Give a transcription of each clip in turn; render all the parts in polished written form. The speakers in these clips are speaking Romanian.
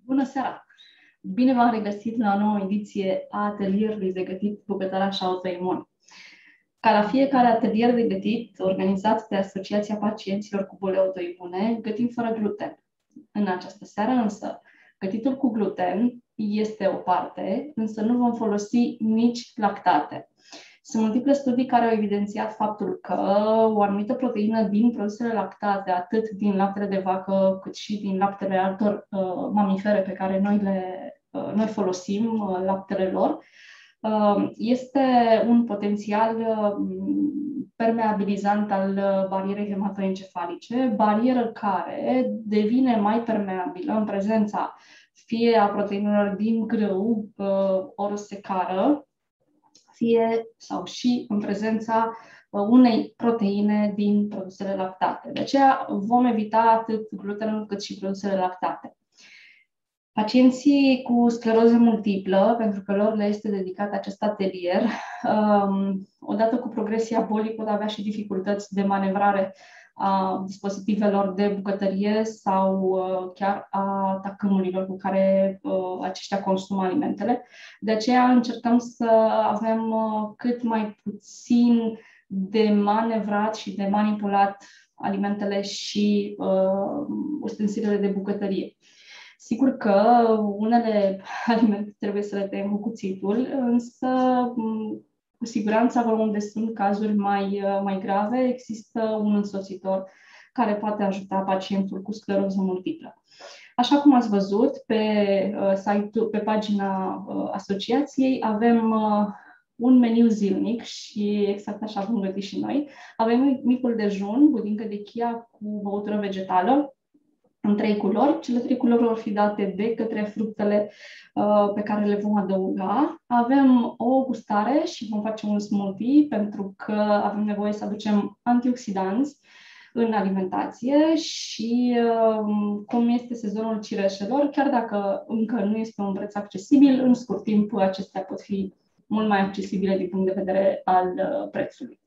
Bună seara! Bine v-am regăsit la o nouă ediție a atelierului de gătit bucătăraș autoimun. Ca la fiecare atelier de gătit organizat de Asociația Pacienților cu Boli Autoimune, gătim fără gluten. În această seară însă, gătitul cu gluten este o parte, însă nu vom folosi nici lactate. Sunt multiple studii care au evidențiat faptul că o anumită proteină din produsele lactate, atât din laptele de vacă, cât și din laptele altor mamifere pe care noi folosim, laptele lor, este un potențial permeabilizant al barierei hematoencefalice, barieră care devine mai permeabilă în prezența fie a proteinelor din grâu, ori secară, fie sau și în prezența unei proteine din produsele lactate. De aceea vom evita atât glutenul cât și produsele lactate. Pacienții cu scleroză multiplă, pentru că lor le este dedicat acest atelier, odată cu progresia bolii pot avea și dificultăți de manevrare a dispozitivelor de bucătărie sau chiar a tacâmurilor cu care aceștia consumă alimentele. De aceea încercăm să avem cât mai puțin de manevrat și de manipulat alimentele și ustensilele de bucătărie. Sigur că unele alimente trebuie să le tăiem cu cuțitul, însă cu siguranță acolo unde sunt cazuri mai grave, există un însoțitor care poate ajuta pacientul cu scleroză multiplă. Așa cum ați văzut, pe pagina asociației avem un meniu zilnic și exact așa vom găti și noi. Avem micul dejun, budincă de chia cu băutură vegetală, în 3 culori. Cele 3 culori vor fi date de către fructele pe care le vom adăuga. Avem o gustare și vom face un smoothie pentru că avem nevoie să aducem antioxidanți în alimentație și cum este sezonul cireșelor, chiar dacă încă nu este un preț accesibil, în scurt timp acestea pot fi mult mai accesibile din punct de vedere al prețului.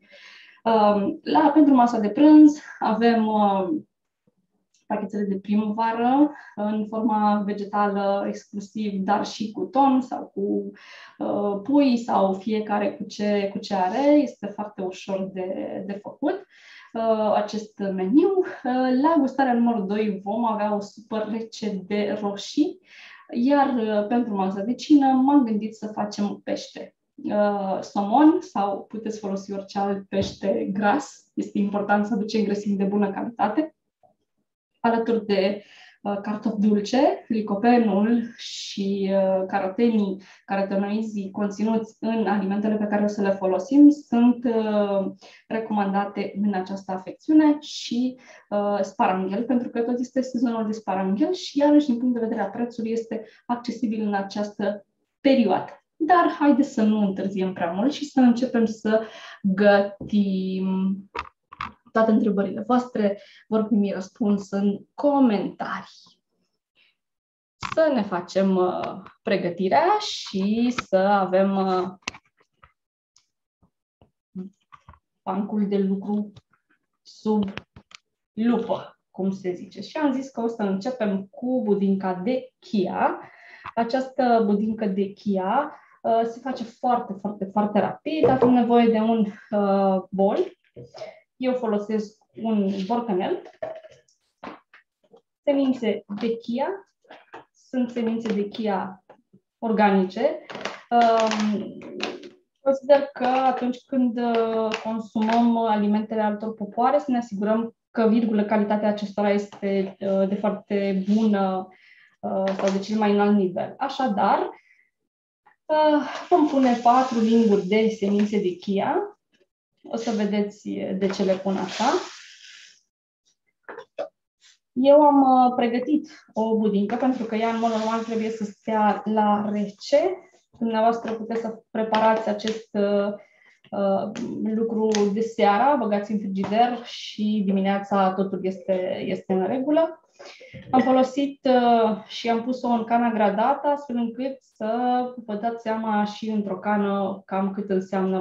Pentru masa de prânz avem pachetele de primăvară în forma vegetală exclusiv, dar și cu ton sau cu pui sau fiecare cu ce are. Este foarte ușor de făcut acest meniu. La gustarea numărul 2 vom avea o super rece de roșii, iar pentru masa de cină m-am gândit să facem pește. Somon sau puteți folosi orice alt pește gras. Este important să aducem grăsimi de bună calitate, alături de cartofi dulce, licopenul și carotenoizii conținuți în alimentele pe care o să le folosim sunt recomandate în această afecțiune și sparanghel, pentru că tot este sezonul de sparanghel și iarăși din punct de vedere a prețului este accesibil în această perioadă. Dar haideți să nu întârziem prea mult și să începem să gătim. Toate întrebările voastre vor primi răspuns în comentarii. Să ne facem pregătirea și să avem bancul de lucru sub lupă, cum se zice. Și am zis că o să începem cu budinca de chia. Această budincă de chia se face foarte, foarte, foarte rapid. Avem nevoie de un bol. Eu folosesc un borcanel, semințe de chia, sunt semințe de chia organice. Consider că atunci când consumăm alimentele altor popoare, să ne asigurăm că, calitatea acestora este de foarte bună sau de cel mai înalt nivel. Așadar, vom pune 4 linguri de semințe de chia. O să vedeți de ce le pun așa. Eu am pregătit o budincă pentru că ea în mod normal trebuie să stea la rece. Dumneavoastră puteți să preparați acest lucru de seara, băgați în frigider și dimineața totul este în regulă. Am folosit și am pus-o în cana gradată, astfel încât să vă dați seama și într-o cană cam cât înseamnă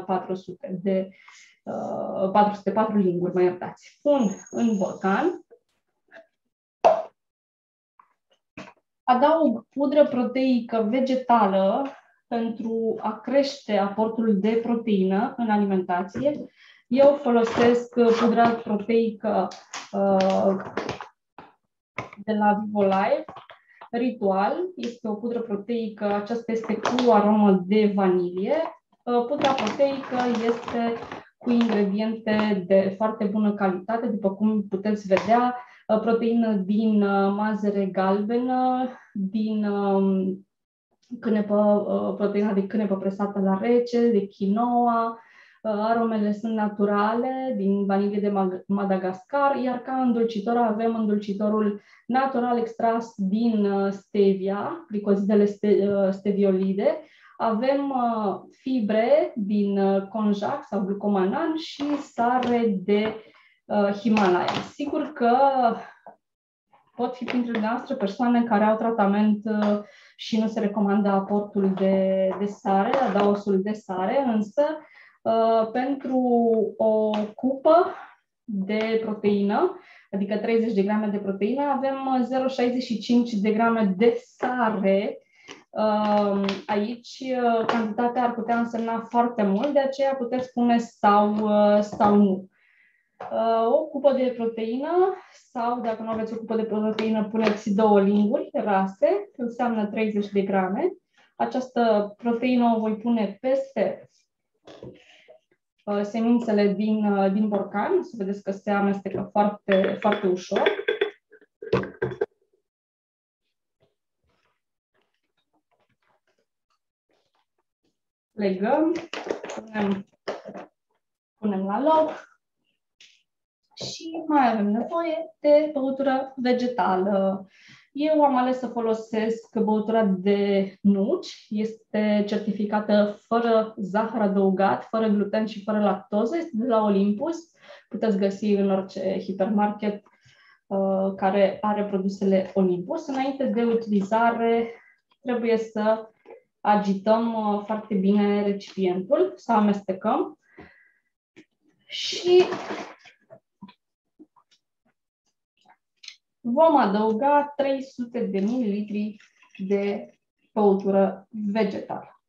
404 linguri, mă iertați. Pun în borcan. Adaug pudră proteică vegetală pentru a crește aportul de proteină în alimentație. Eu folosesc pudra proteică de la VivoLife, Ritual. Este o pudră proteică, aceasta este cu aromă de vanilie. Pudra proteică este cu ingrediente de foarte bună calitate, după cum puteți vedea, proteină din mazăre galbenă, din proteina de cânepă presată la rece, de quinoa. Aromele sunt naturale, din vanilie de Madagascar, iar ca îndulcitor avem îndulcitorul natural extras din stevia, glicozidele steviolide. Avem fibre din conjac sau glucomanan și sare de Himalaya. Sigur că pot fi printre noastre persoane care au tratament și nu se recomandă aportul de sare, adaosul de sare, însă pentru o cupă de proteină, adică 30 de grame de proteină, avem 0,65 de grame de sare. Aici cantitatea ar putea însemna foarte mult, de aceea puteți spune sau nu. O cupă de proteină sau, dacă nu aveți o cupă de proteină, puneți 2 linguri rase, înseamnă 30 de grame. Această proteină o voi pune peste semințele din borcan. Să vedeți că se amestecă foarte, foarte ușor. Legăm, punem la loc și mai avem nevoie de băutură vegetală. Eu am ales să folosesc băutura de nuci. Este certificată fără zahăr adăugat, fără gluten și fără lactoză. Este de la Olympus. Puteți găsi în orice hipermarket care are produsele Olympus. Înainte de utilizare, trebuie să agităm foarte bine recipientul, să amestecăm și vom adăuga 300 de mililitri de băutură vegetală.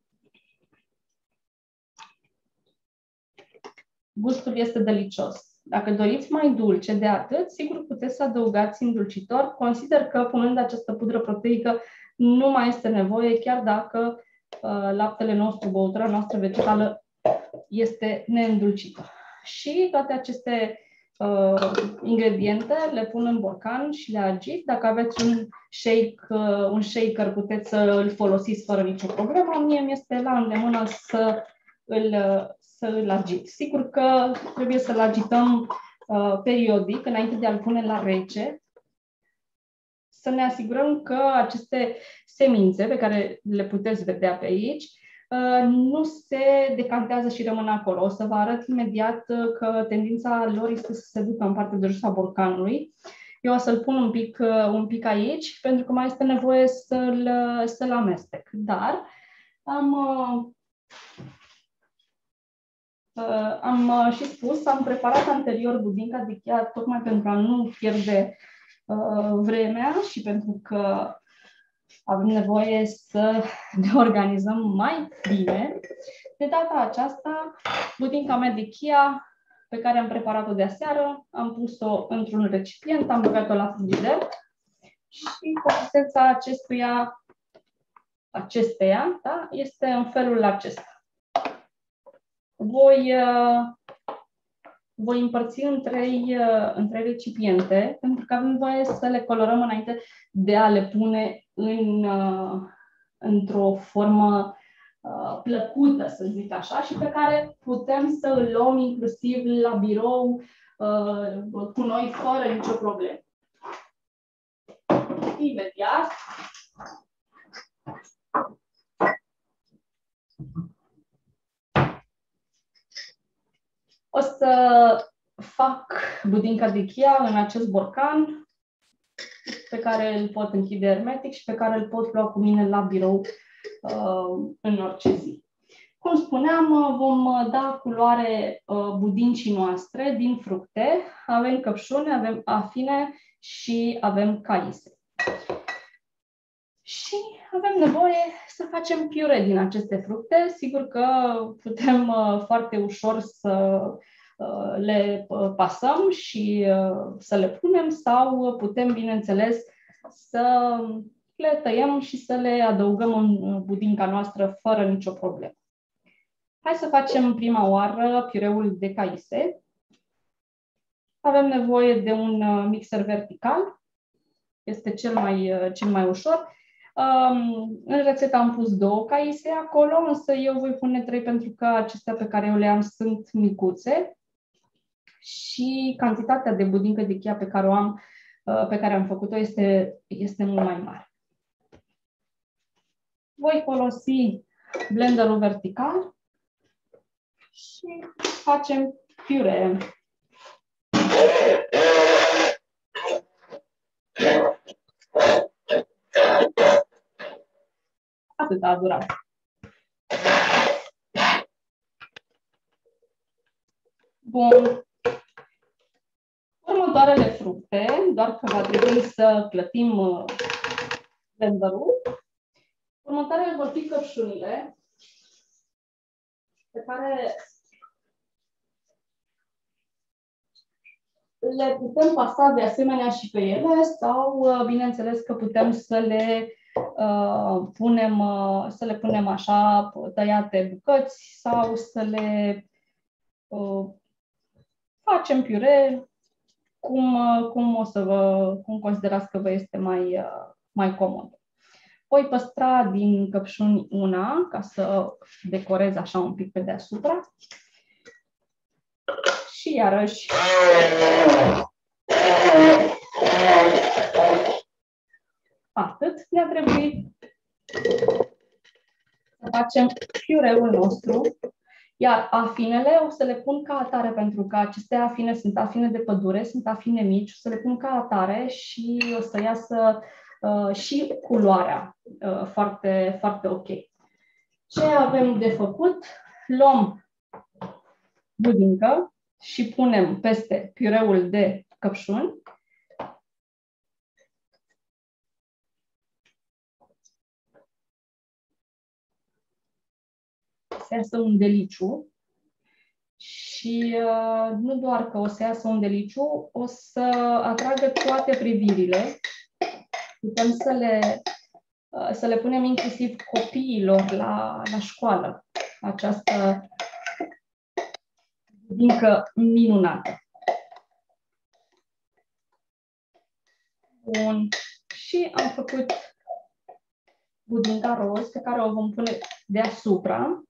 Gustul este delicios. Dacă doriți mai dulce de atât, sigur puteți să adăugați îndulcitor. Consider că punând această pudră proteică nu mai este nevoie, chiar dacă laptele nostru, băutura noastră vegetală este neîndulcită. Și toate aceste ingrediente le pun în borcan și le agit. Dacă aveți un shaker, puteți să îl folosiți fără nicio problemă. Mie mi-este la îndemână să îl agit. Sigur că trebuie să-l agităm periodic, înainte de a-l pune la rece, să ne asigurăm că aceste semințe pe care le puteți vedea pe aici nu se decantează și rămân acolo. O să vă arăt imediat că tendința lor este să se ducă în partea de jos a borcanului. Eu o să-l pun un pic aici, pentru că mai este nevoie să-l amestec. Dar am și spus, am preparat anterior budinca de chia tocmai pentru a nu pierde vremea și pentru că avem nevoie să ne organizăm mai bine. De data aceasta, budinca mea de chia, pe care am preparat-o de aseară, am pus-o într-un recipient, am băgat-o la frigider și consistența acesteia, da, este în felul acesta. Voi împărți în trei recipiente, pentru că avem voie să le colorăm înainte de a le pune într-o formă plăcută, să zic așa, și pe care putem să îl luăm inclusiv la birou cu noi fără nicio problemă. Imediat. O să fac budinca de chia în acest borcan pe care îl pot închide hermetic și pe care îl pot lua cu mine la birou în orice zi. Cum spuneam, vom da culoare budincii noastre din fructe. Avem căpșune, avem afine și avem caise. Și avem nevoie să facem piure din aceste fructe. Sigur că putem foarte ușor să le pasăm și să le punem sau putem, bineînțeles, să le tăiem și să le adăugăm în budinca noastră fără nicio problemă. Hai să facem prima oară piureul de caise. Avem nevoie de un mixer vertical. Este cel mai ușor. În rețetă am pus 2 caise acolo, însă eu voi pune 3 pentru că acestea pe care eu le am sunt micuțe și cantitatea de budincă de chia pe care am făcut-o este mult mai mare. Voi folosi blenderul vertical și facem piure. Atât a durat. Bun. Următoarele fructe, doar că va trebui să clătim blenderul. Următoarele vor fi căpșunile pe care le putem pasa de asemenea și pe ele sau, bineînțeles, că putem să le punem așa tăiate bucăți sau să le facem piure cum considerați că vă este mai comod. Voi păstra din căpșuni una ca să decorez așa un pic pe deasupra. Și iarăși atât ne-a trebuit să facem piureul nostru, iar afinele o să le pun ca atare pentru că aceste afine sunt afine de pădure, sunt afine mici, o să le pun ca atare și o să iasă și culoarea foarte, foarte ok. Ce avem de făcut? Luăm budincă și punem peste piureul de căpșuni. Se iasă un deliciu și nu doar că o să iasă un deliciu, o să atragă toate privirile. Putem să le punem inclusiv copiilor la școală. Această budincă minunată. Bun. Și am făcut budinca roz pe care o vom pune deasupra.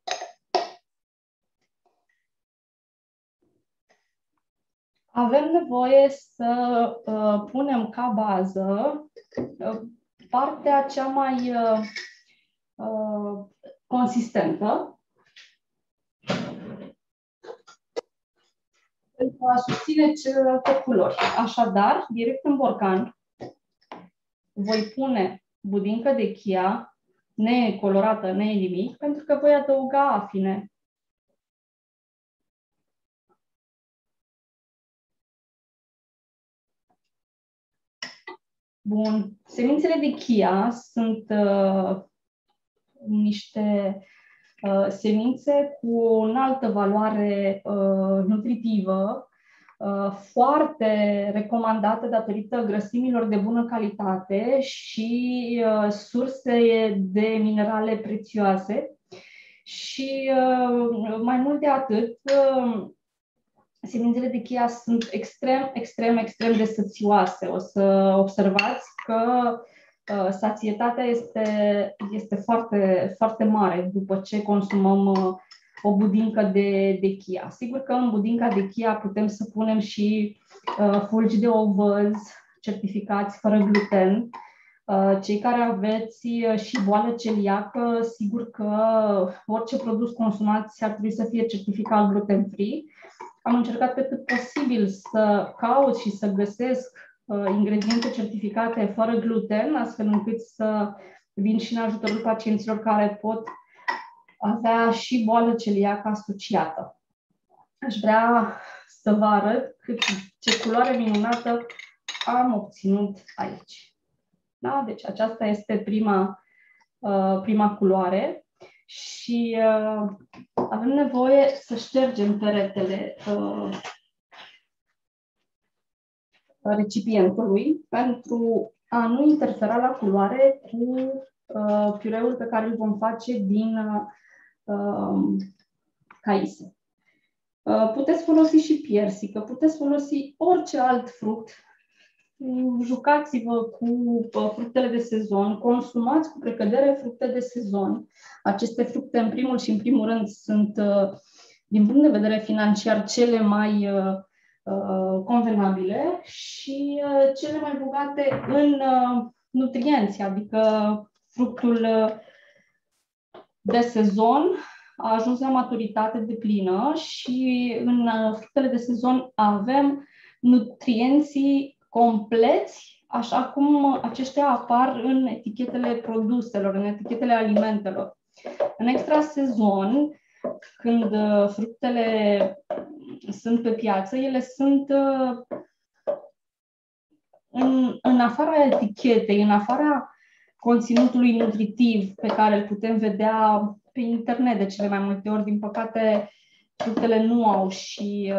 Avem nevoie să punem ca bază partea cea mai consistentă pentru a susține celelalte culori. Așadar, direct în borcan, voi pune budincă de chia necolorată, nimic, pentru că voi adăuga afine. Bun. Semințele de chia sunt niște semințe cu o înaltă valoare nutritivă, foarte recomandate datorită grăsimilor de bună calitate și surse de minerale prețioase. Și mai mult de atât, semințele de chia sunt extrem de sățioase. O să observați că sațietatea este foarte, foarte mare după ce consumăm o budincă de chia. Sigur că în budinca de chia putem să punem și fulgi de ovăz certificați fără gluten. Cei care aveți și boală celiacă, sigur că orice produs consumați ar trebui să fie certificat gluten-free. Am încercat pe cât posibil să caut și să găsesc ingrediente certificate fără gluten, astfel încât să vin și în ajutorul pacienților care pot avea și boală celiacă asociată. Aș vrea să vă arăt ce culoare minunată am obținut aici. Da? Deci aceasta este prima culoare și avem nevoie să ștergem peretele recipientului pentru a nu interfera la culoare cu piureul pe care îl vom face din caise. Puteți folosi și piersică, puteți folosi orice alt fruct. Jucați-vă cu fructele de sezon, consumați cu precădere fructe de sezon. Aceste fructe, în primul și în primul rând, sunt, din punct de vedere financiar, cele mai convenabile și cele mai bogate în nutrienți, adică fructul de sezon a ajuns la maturitate deplină și în fructele de sezon avem nutrienții compleți, așa cum aceștia apar în etichetele produselor, în etichetele alimentelor. În extrasezon, când fructele sunt pe piață, ele sunt în afara etichetei, în afara conținutului nutritiv pe care îl putem vedea pe internet de cele mai multe ori. Din păcate, fructele nu au și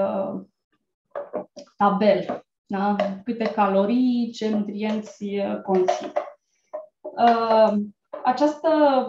tabel, da? Câte calorii, ce nutrienți conțin. Această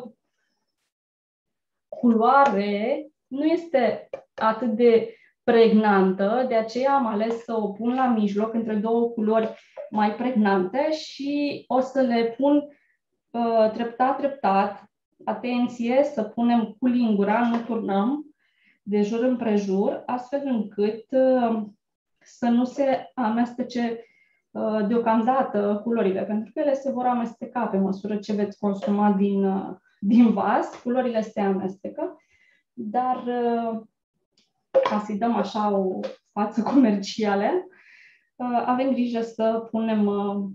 culoare nu este atât de pregnantă, de aceea am ales să o pun la mijloc între două culori mai pregnante și o să le pun treptat, atenție, să punem cu lingura, nu turnăm de jur împrejur, astfel încât să nu se amestece deocamdată culorile, pentru că ele se vor amesteca pe măsură ce veți consuma din vas, culorile se amestecă, dar ca să-i dăm așa o față comercială, avem grijă să punem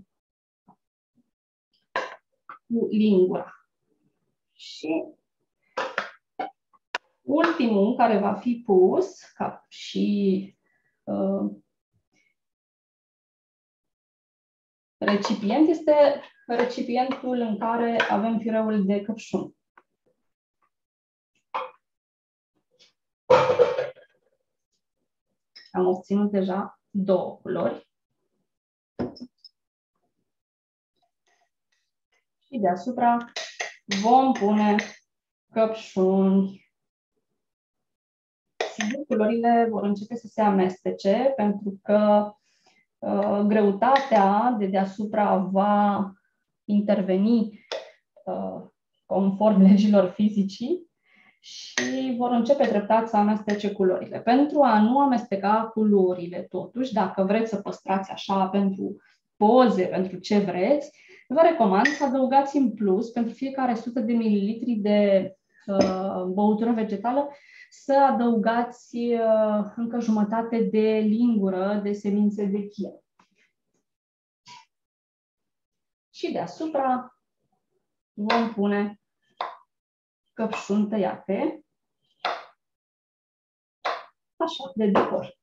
cu lingura. Și ultimul care va fi pus, ca și recipient, este recipientul în care avem piureul de căpșun. Am obținut deja două culori. Și deasupra vom pune căpșuni. Sigur, culorile vor începe să se amestece pentru că greutatea de deasupra va interveni conform legilor fizicii și vor începe treptat să amestece culorile. Pentru a nu amesteca culorile, totuși, dacă vreți să păstrați așa pentru poze, pentru ce vreți, vă recomand să adăugați în plus, pentru fiecare 100 de mililitri de băutură vegetală, să adăugați încă jumătate de lingură de semințe de chia. Și deasupra vom pune căpșuni tăiate, așa, de decor.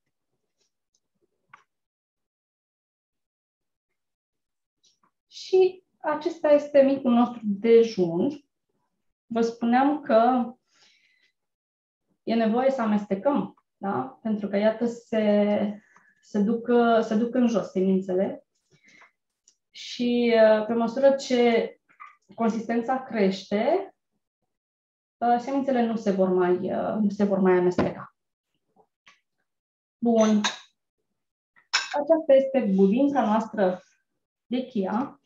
Și acesta este micul nostru dejun. Vă spuneam că e nevoie să amestecăm, da? Pentru că, iată, se duc în jos semințele și pe măsură ce consistența crește, semințele nu se vor mai amesteca. Bun. Aceasta este budinca noastră de chia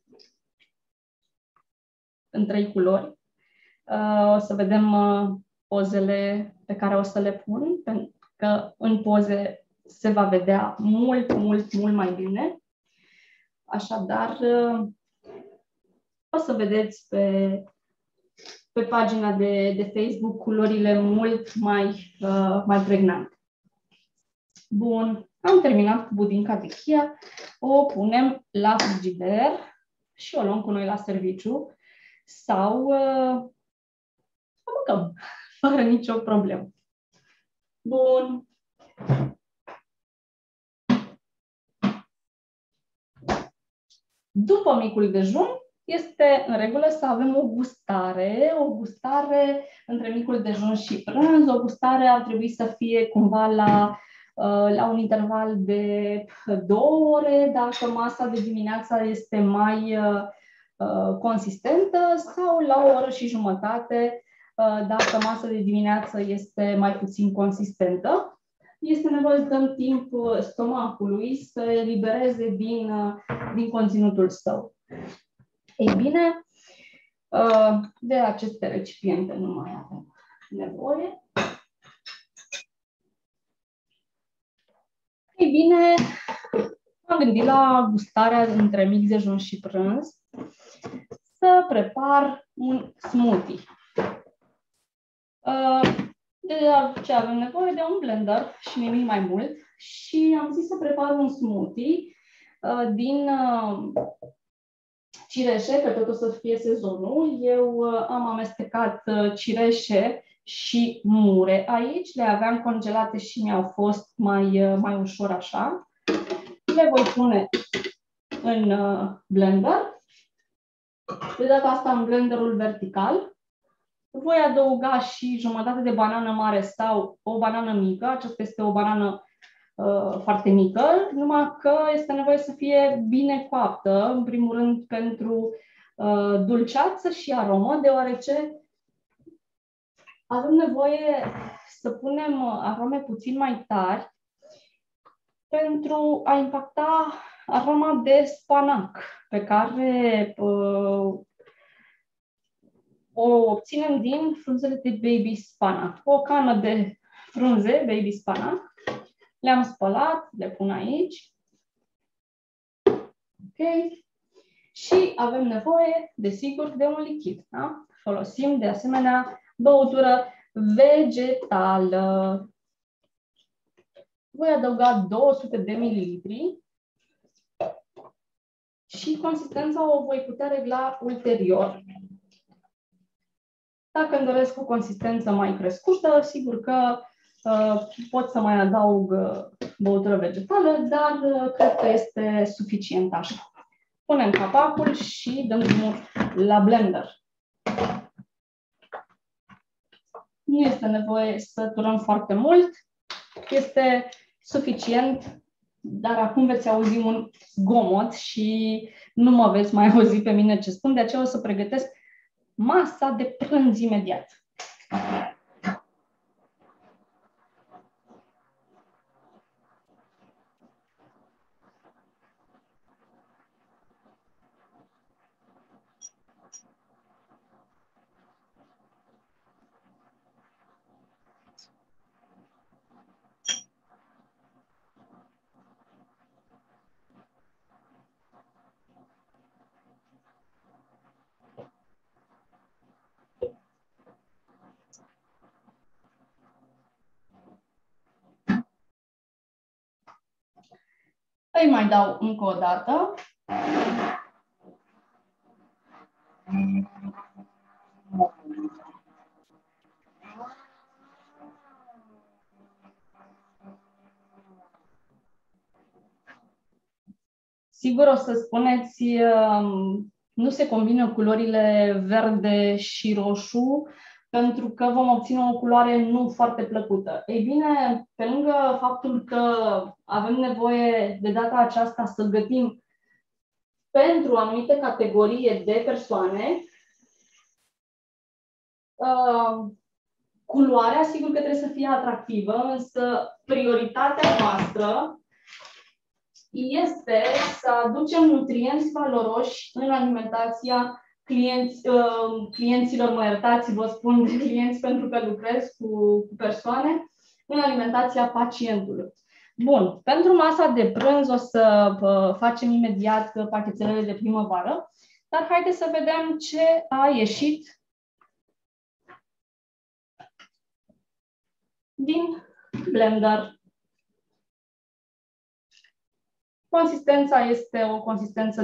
în 3 culori. O să vedem pozele pe care o să le pun, pentru că în poze se va vedea mult mai bine. Așadar, o să vedeți pe pagina de Facebook culorile mult mai pregnante. Bun, am terminat cu budinca de chia, o punem la frigider și o luăm cu noi la serviciu sau o mâncăm fără nicio problemă. Bun. După micul dejun, este în regulă să avem o gustare între micul dejun și prânz. O gustare ar trebui să fie cumva la un interval de 2 ore, dacă masa de dimineață este mai consistentă, sau la o oră și jumătate, dacă masa de dimineață este mai puțin consistentă. Este nevoie să dăm timp stomacului să elibereze din conținutul său. Ei bine, de aceste recipiente nu mai avem nevoie. Ei bine, am gândit la gustarea între mic dejun și prânz să prepar un smoothie. De ce avem nevoie? De un blender și nimic mai mult. Și am zis să prepar un smoothie din cireșe, că tot o să fie sezonul. Eu am amestecat cireșe și mure aici. Le aveam congelate și mi-au fost mai ușor așa. Le voi pune în blender. De data asta în blenderul vertical. Voi adăuga și jumătate de banană mare sau o banană mică. Aceasta este o banană foarte mică, numai că este nevoie să fie bine coaptă, în primul rând pentru dulceață și aromă, deoarece avem nevoie să punem arome puțin mai tari pentru a impacta aroma de spanac pe care o obținem din frunzele de baby spanac. O cană de frunze baby spanac. Le-am spălat, le pun aici. Ok. Și avem nevoie, desigur, de un lichid. Da? Folosim, de asemenea, băutură vegetală. Voi adăuga 200 de mililitri și consistența o voi putea regla ulterior. Dacă îmi doresc o consistență mai crescută, sigur că pot să mai adaug băutură vegetală, dar cred că este suficient așa. Punem capacul și dăm drumul la blender. Nu este nevoie să turăm foarte mult, este suficient, dar acum veți auzi un zgomot și nu mă veți mai auzi pe mine ce spun, de aceea o să pregătesc masa de prânz imediat. Îi mai dau încă o dată. Sigur o să spuneți, nu se combină culorile verde și roșu, pentru că vom obține o culoare nu foarte plăcută. Ei bine, pe lângă faptul că avem nevoie de data aceasta să gătim pentru o anumită categorie de persoane, culoarea, sigur că trebuie să fie atractivă, însă prioritatea noastră este să aducem nutrienți valoroși în alimentația clienților, mă iertați, vă spun de clienți pentru că lucrez cu persoane, în alimentația pacientului. Bun, pentru masa de prânz o să facem imediat pachetelele de primăvară, dar haideți să vedem ce a ieșit din blender. Consistența este o consistență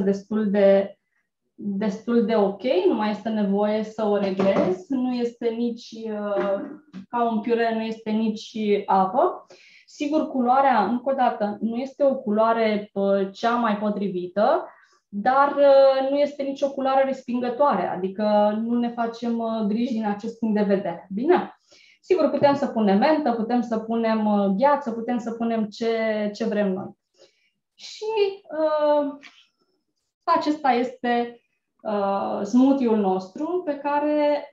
destul de ok, nu mai este nevoie să o reglez, nu este nici ca un piure, nu este nici apă. Sigur, culoarea, încă o dată, nu este o culoare cea mai potrivită, dar nu este nicio culoare respingătoare, adică nu ne facem griji din acest punct de vedere. Bine? Sigur, putem să punem mentă, putem să punem gheață, putem să punem ce vrem noi. Și acesta este smoothie-ul nostru pe care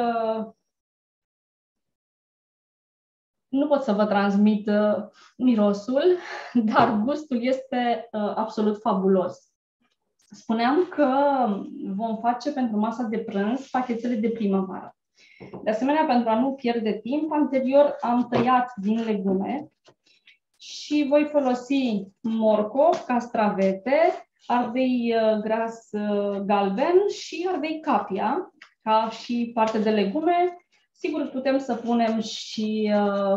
nu pot să vă transmit mirosul, dar gustul este absolut fabulos. Spuneam că vom face pentru masa de prânz pachetele de primăvară. De asemenea, pentru a nu pierde timp, anterior am tăiat din legume și voi folosi morcov, castravete, ardei gras galben și ardei capia, ca și parte de legume. Sigur, putem să punem și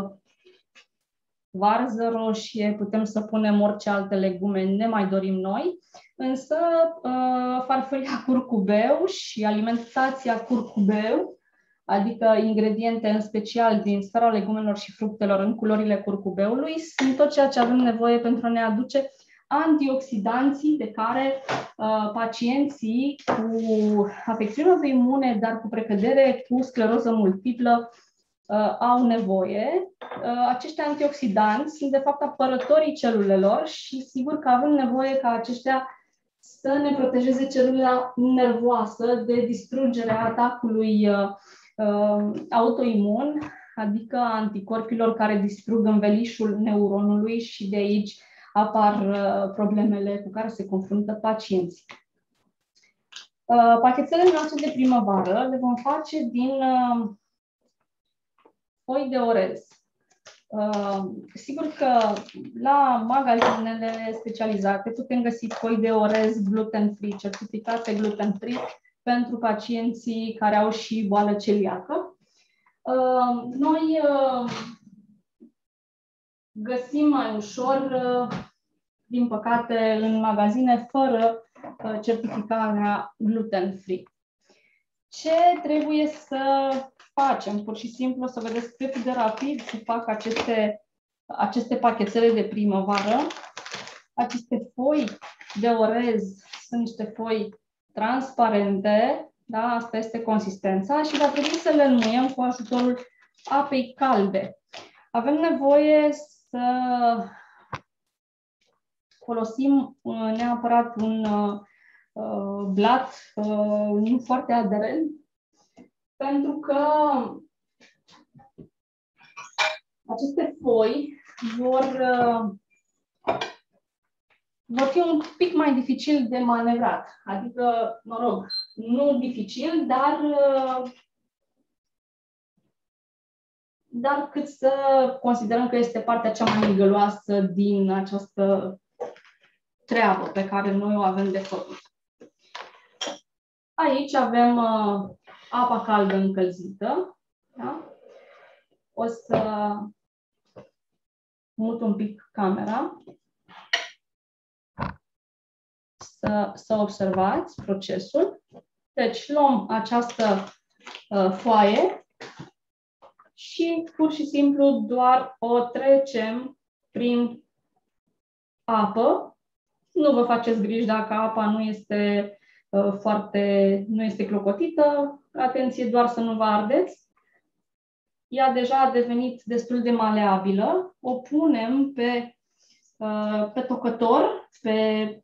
varză roșie, putem să punem orice alte legume, ne mai dorim noi, însă farfuria curcubeu și alimentația curcubeu, adică ingrediente în special din sfera legumelor și fructelor în culorile curcubeului, sunt tot ceea ce avem nevoie pentru a ne aduce antioxidanții de care pacienții cu afecțiuni autoimune, dar cu precădere cu scleroză multiplă, au nevoie. Acești antioxidanți sunt de fapt apărătorii celulelor și sigur că avem nevoie ca aceștia să ne protejeze celula nervoasă de distrugerea atacului autoimun, adică anticorpilor care distrug învelișul neuronului și de aici apar problemele cu care se confruntă pacienții. Pachetele noastre de primăvară le vom face din foi de orez. Sigur că la magazinele specializate putem găsi foi de orez gluten-free, certificate gluten-free pentru pacienții care au și boală celiacă. Noi găsim mai ușor, din păcate, în magazine fără certificarea gluten-free. Ce trebuie să facem? Pur și simplu să vedeți cât de rapid se fac aceste pachetele de primăvară. Aceste foi de orez sunt niște foi transparente, da? Asta este consistența și va trebui să le înmuiem cu ajutorul apei calde. Avem nevoie să folosim neapărat un blat foarte aderent, pentru că aceste foi vor fi un pic mai dificil de manevrat. Adică, mă rog, nu dificil, dar cât să considerăm că este partea cea mai migăloasă din această treabă pe care noi o avem de făcut. Aici avem apa caldă încălzită. Da? O să mut un pic camera să observați procesul. Deci luăm această foaie și pur și simplu doar o trecem prin apă. Nu vă faceți griji dacă apa nu este nu este clocotită. Atenție doar să nu vă ardeți. Ea deja a devenit destul de maleabilă. O punem pe tocător, pe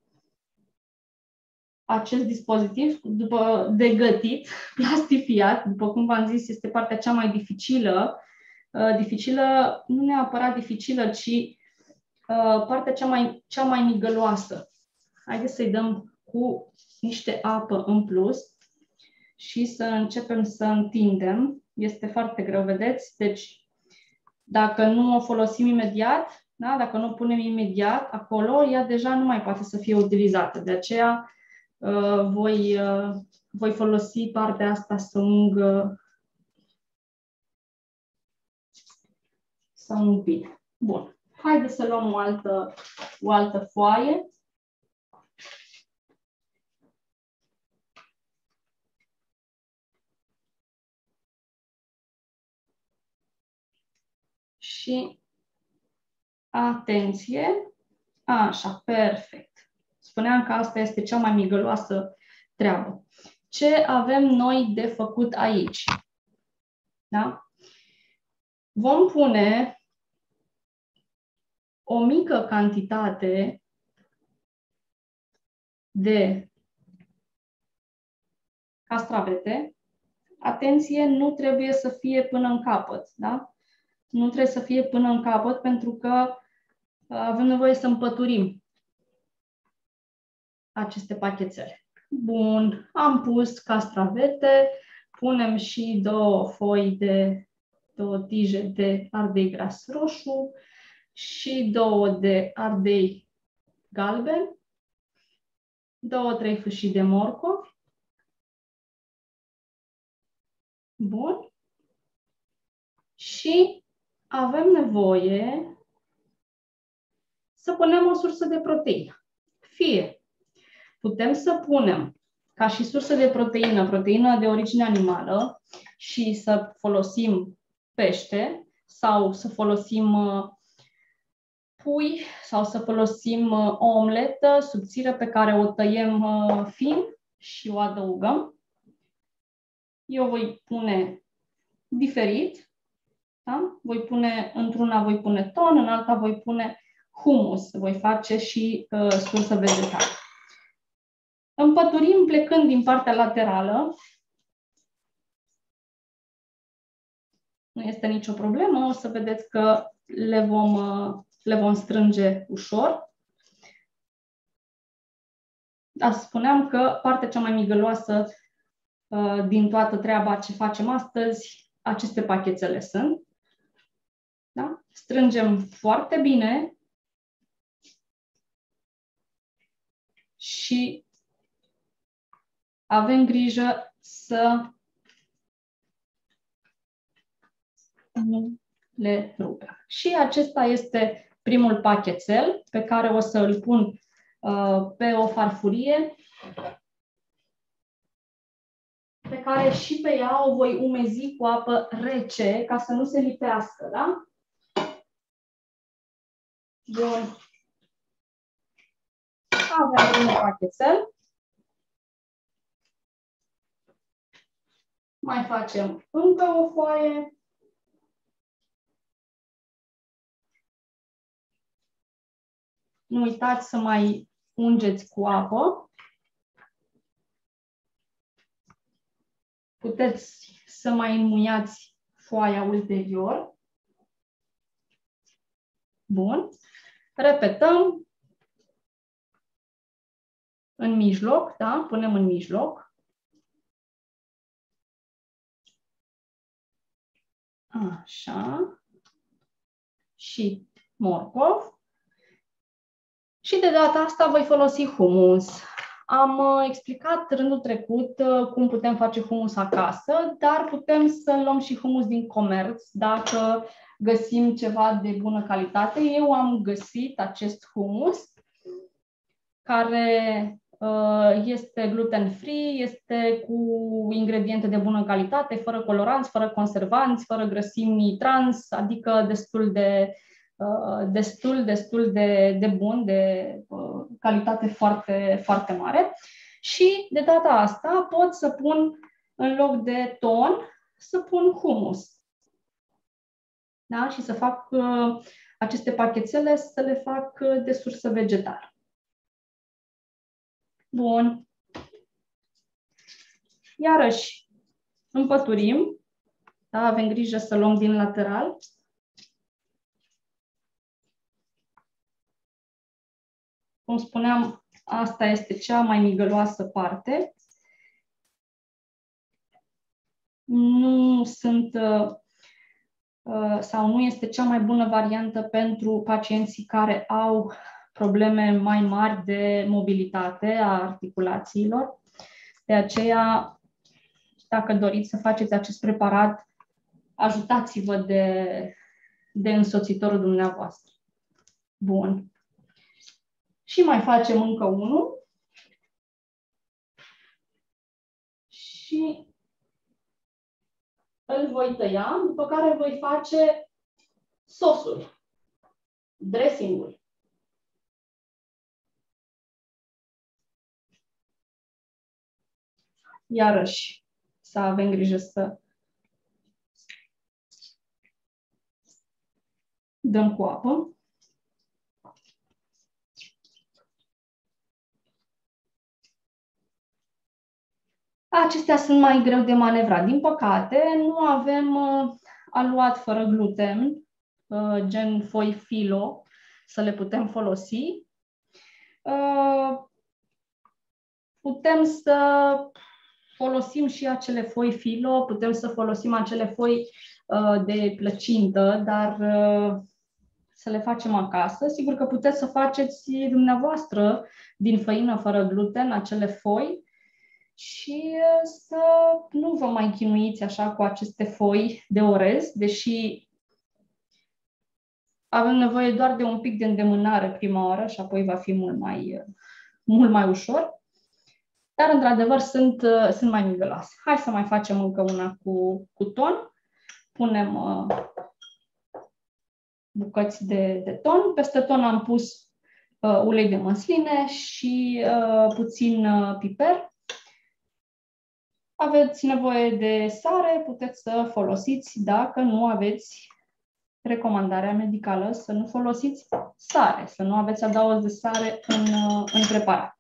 acest dispozitiv de gătit, plastifiat. După cum v-am zis, este partea cea mai dificilă. Dificilă, nu neapărat dificilă, ci partea cea mai migăloasă. Haideți să-i dăm cu niște apă în plus și să începem să întindem. Este foarte greu, vedeți? Deci, dacă nu o folosim imediat, da? Dacă nu o punem imediat acolo, ea deja nu mai poate să fie utilizată. De aceea voi folosi partea asta să ung un pic. Bun. Haideți să luăm o altă foaie. Și atenție. Așa, perfect. spuneam că asta este cea mai migăloasă treabă. Ce avem noi de făcut aici? Da? Vom pune o mică cantitate de castravete. Atenție, nu trebuie să fie până în capăt, da? Nu trebuie să fie până în capăt pentru că avem nevoie să împăturim aceste pachetele. Bun, am pus castravete, punem și două tije de ardei gras roșu și 2 de ardei galben, 2-3 fâșii de morcov. Bun. Și avem nevoie să punem o sursă de proteină. Fie putem să punem ca și sursă de proteină de origine animală și să folosim pește sau să folosim pui sau să folosim o omletă subțire pe care o tăiem fin și o adăugăm. Eu voi pune diferit. Da? Într-una voi pune ton, în alta voi pune humus. Voi face și sursă vegetală. Împăturim plecând din partea laterală. Nu este nicio problemă. O să vedeți că le vom strânge ușor. Da, spuneam că partea cea mai migăloasă din toată treaba ce facem astăzi, aceste pachetele sunt. Da? Strângem foarte bine și avem grijă să nu le rupem. Și acesta este primul pachetel pe care o să îl pun pe o farfurie pe care și pe ea o voi umezi cu apă rece ca să nu se lipească, da? Bun. Avem primul pachetel. Mai facem încă o foaie. Nu uitați să mai ungeți cu apă. Puteți să mai înmuiați foaia ulterior. Bun. Repetăm. În mijloc, da? Punem în mijloc. Așa. Și morcov. Și de data asta voi folosi humus. Am explicat rândul trecut cum putem face humus acasă, dar putem să luăm și humus din comerț dacă găsim ceva de bună calitate. Eu am găsit acest humus care este gluten-free, este cu ingrediente de bună calitate, fără coloranți, fără conservanți, fără grăsimi trans, adică destul de bun, de calitate foarte, foarte mare. Și de data asta pot să pun, în loc de ton, să pun humus. Da? Și să fac aceste pachetele, să le fac de sursă vegetală. Bun. Iarăși împăturim. Da? Avem grijă să luăm din lateral. Cum spuneam, asta este cea mai migăloasă parte. Nu sunt sau nu este cea mai bună variantă pentru pacienții care au probleme mai mari de mobilitate a articulațiilor. De aceea, dacă doriți să faceți acest preparat, ajutați-vă de însoțitorul dumneavoastră. Bun. Și mai facem încă unul. Și îl voi tăia, după care voi face sosul, dressing-ul. iarăși să avem grijă să dăm cu apă. Acestea sunt mai greu de manevrat. Din păcate, nu avem aluat fără gluten, gen foi filo, să le putem folosi. Putem să folosim și acele foi filo, putem să folosim acele foi de plăcintă, dar să le facem acasă. Sigur că puteți să faceți dumneavoastră din făină fără gluten acele foi și să nu vă mai chinuiți așa cu aceste foi de orez, deși avem nevoie doar de un pic de îndemânare prima oară și apoi va fi mult mai ușor. Dar, într-adevăr, sunt mai miguloase. Hai să mai facem încă una cu ton. Punem bucăți de ton. Peste ton am pus ulei de măsline și puțin piper. Aveți nevoie de sare, puteți să folosiți dacă nu aveți recomandarea medicală să nu folosiți sare, să nu aveți adaos de sare în preparat.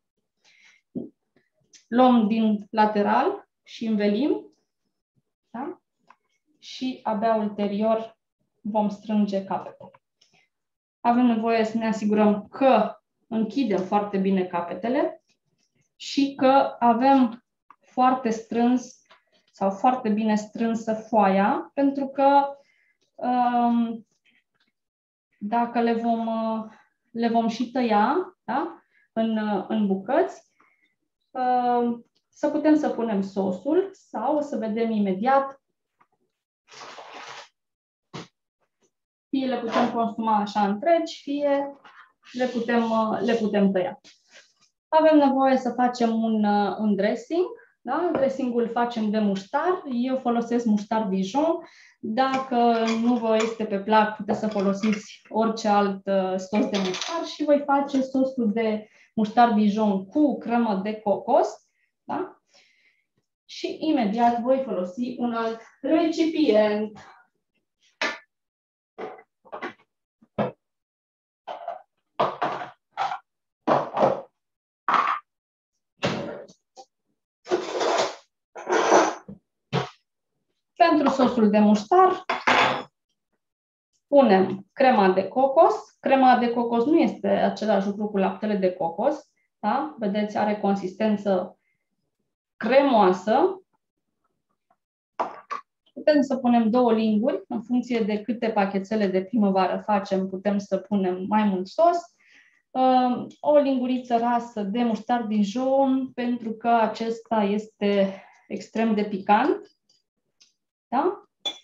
Luăm din lateral și învelim, da? Și abia ulterior vom strânge capetele. Avem nevoie să ne asigurăm că închidem foarte bine capetele și că avem foarte strâns sau foarte bine strânsă foaia, pentru că dacă le vom și tăia, da? în bucăți, să putem să punem sosul sau o să vedem imediat. Fie le putem consuma așa întregi, fie le putem tăia. Avem nevoie să facem un dressing. Da? Dressingul facem de muștar. Eu folosesc muștar Dijon. Dacă nu vă este pe plac, puteți să folosiți orice alt sos de muștar și voi face sosul de muștar Dijon cu cremă de cocos. Da? Și imediat voi folosi un alt recipient. Pentru sosul de muștar punem crema de cocos. Crema de cocos nu este același lucru cu laptele de cocos. Da? Vedeți, are consistență cremoasă. Putem să punem 2 linguri, în funcție de câte pachetele de primăvară facem, putem să punem mai mult sos. O linguriță rasă de muștar Dijon, pentru că acesta este extrem de picant. Da?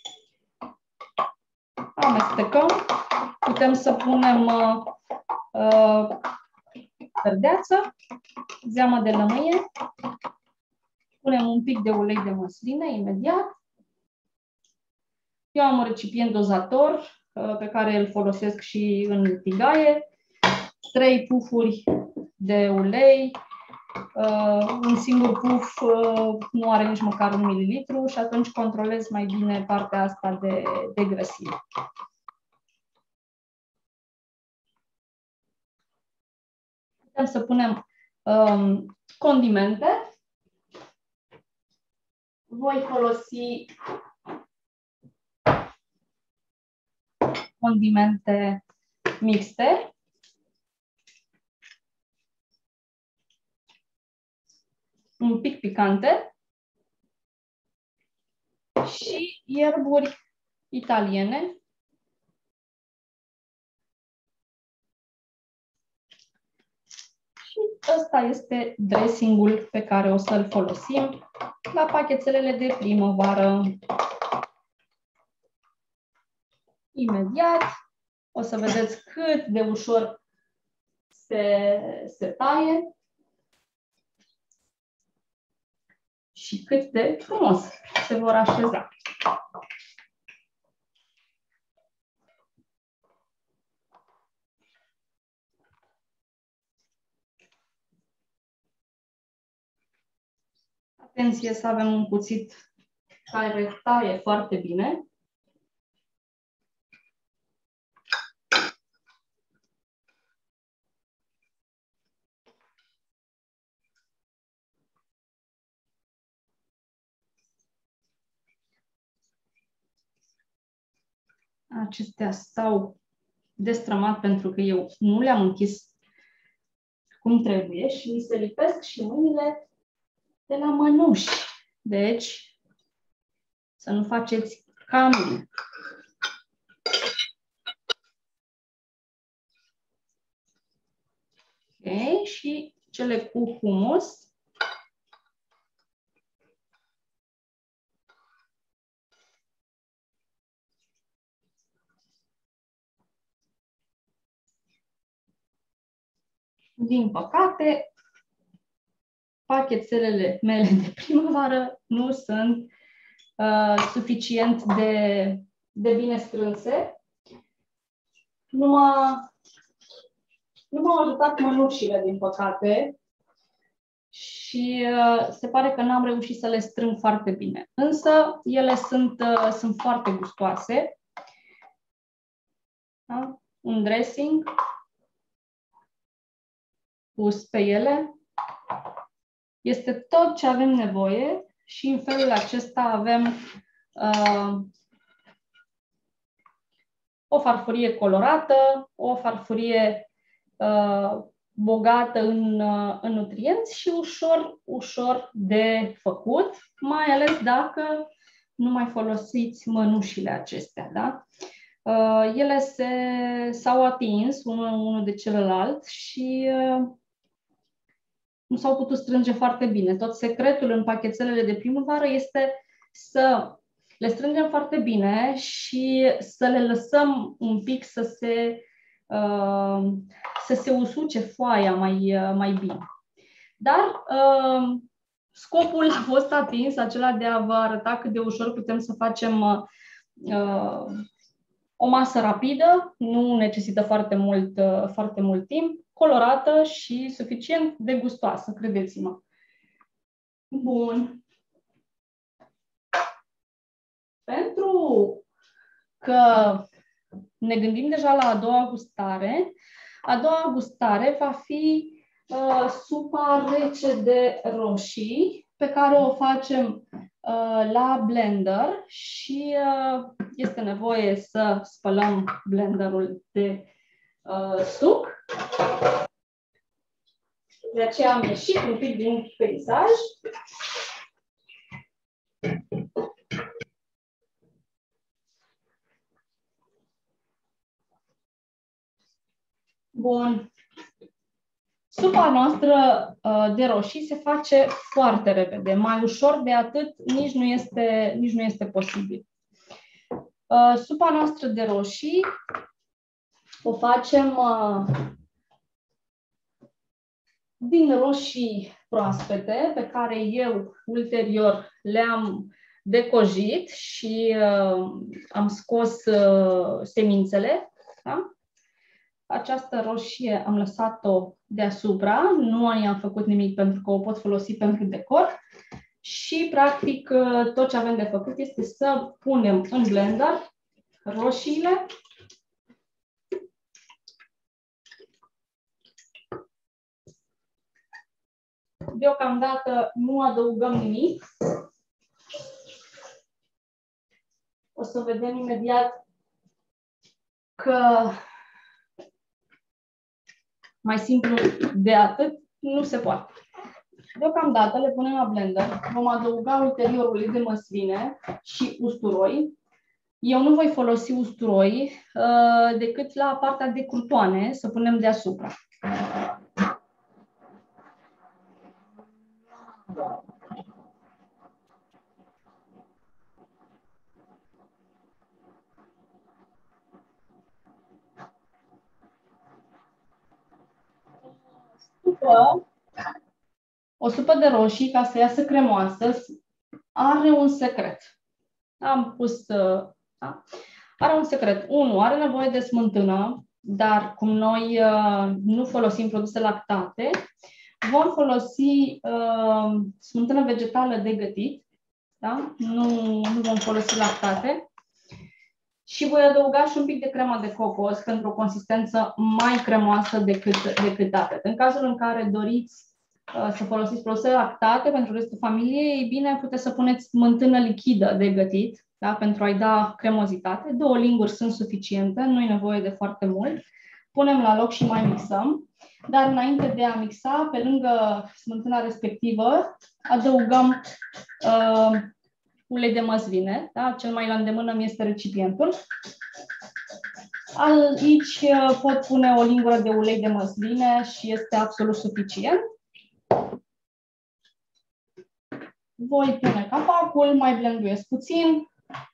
Amestecăm. Putem să punem verdeață, zeamă de lămâie. Punem un pic de ulei de măsline imediat. Eu am un recipient dozator pe care îl folosesc și în tigaie. 3 pufuri de ulei. Un singur puf nu are nici măcar 1 mililitru și atunci controlez mai bine partea asta de grăsime. Putem să punem condimente. Voi folosi condimente mixte. Un pic picante și ierburi italiene. Și ăsta este dressingul pe care o să-l folosim la pachetelele de primăvară. Imediat o să vedeți cât de ușor se taie. Și cât de frumos se vor așeza. Atenție să avem un cuțit care taie foarte bine. Acestea s-au destrămat pentru că eu nu le-am închis cum trebuie și mi se lipesc și mâinile de la mănuși. Deci, să nu faceți ca mine. Ok, și cele cu humus. Din păcate, pachetelele mele de primăvară nu sunt suficient de bine strânse. Nu m-au ajutat mănușile, din păcate, și se pare că n-am reușit să le strâng foarte bine. Însă, ele sunt foarte gustoase. Da? Un dressing pus pe ele este tot ce avem nevoie și în felul acesta avem o farfurie colorată, o farfurie bogată în nutrienți și ușor de făcut, mai ales dacă nu mai folosiți mănușile acestea. Da? Ele s-au atins unul de celălalt și nu s-au putut strânge foarte bine. Tot secretul în pachetelele de primăvară este să le strângem foarte bine și să le lăsăm un pic să se usuce foaia mai bine. Dar scopul a fost atins, acela de a vă arăta cât de ușor putem să facem o masă rapidă, nu necesită foarte mult timp, colorată și suficient de gustoasă, credeți-mă. Bun. Pentru că ne gândim deja la a doua gustare va fi supa rece de roșii, pe care o facem la blender și este nevoie să spălăm blenderul de suc. De aceea am ieșit un pic din peisaj. Bun. Supa noastră de roșii se face foarte repede. Mai ușor de atât nici nu este posibil. Supa noastră de roșii o facem din roșii proaspete, pe care eu ulterior le-am decojit și am scos semințele. Da? Această roșie am lăsat-o deasupra, nu i-am făcut nimic pentru că o pot folosi pentru decor și practic tot ce avem de făcut este să punem în blender roșiile . Deocamdată nu adăugăm nimic. O să vedem imediat că mai simplu de atât nu se poate. Deocamdată le punem la blender. Vom adăuga ulterior ulei de măsline și usturoi. Eu nu voi folosi usturoi decât la partea de crutoane, să punem deasupra. O supă de roșii, ca să iasă cremoasă, are un secret. Am pus... Da? Are un secret. 1. Are nevoie de smântână, dar cum noi nu folosim produse lactate, Vom folosi smântână vegetală de gătit, da? Nu vom folosi lactate. Și voi adăuga și un pic de cremă de cocos pentru o consistență mai cremoasă decât atât. În cazul în care doriți să folosiți produse lactate pentru restul familiei, e bine, puteți să puneți smântână lichidă de gătit, da? Pentru a-i da cremozitate. 2 linguri sunt suficiente, nu e nevoie de foarte mult. Punem la loc și mai mixăm. Dar înainte de a mixa, pe lângă smântâna respectivă, adăugăm ulei de măsline. Da? Cel mai la îndemână mi este recipientul. Aici pot pune o lingură de ulei de măsline și este absolut suficient. Voi pune capacul, mai blenduiesc puțin.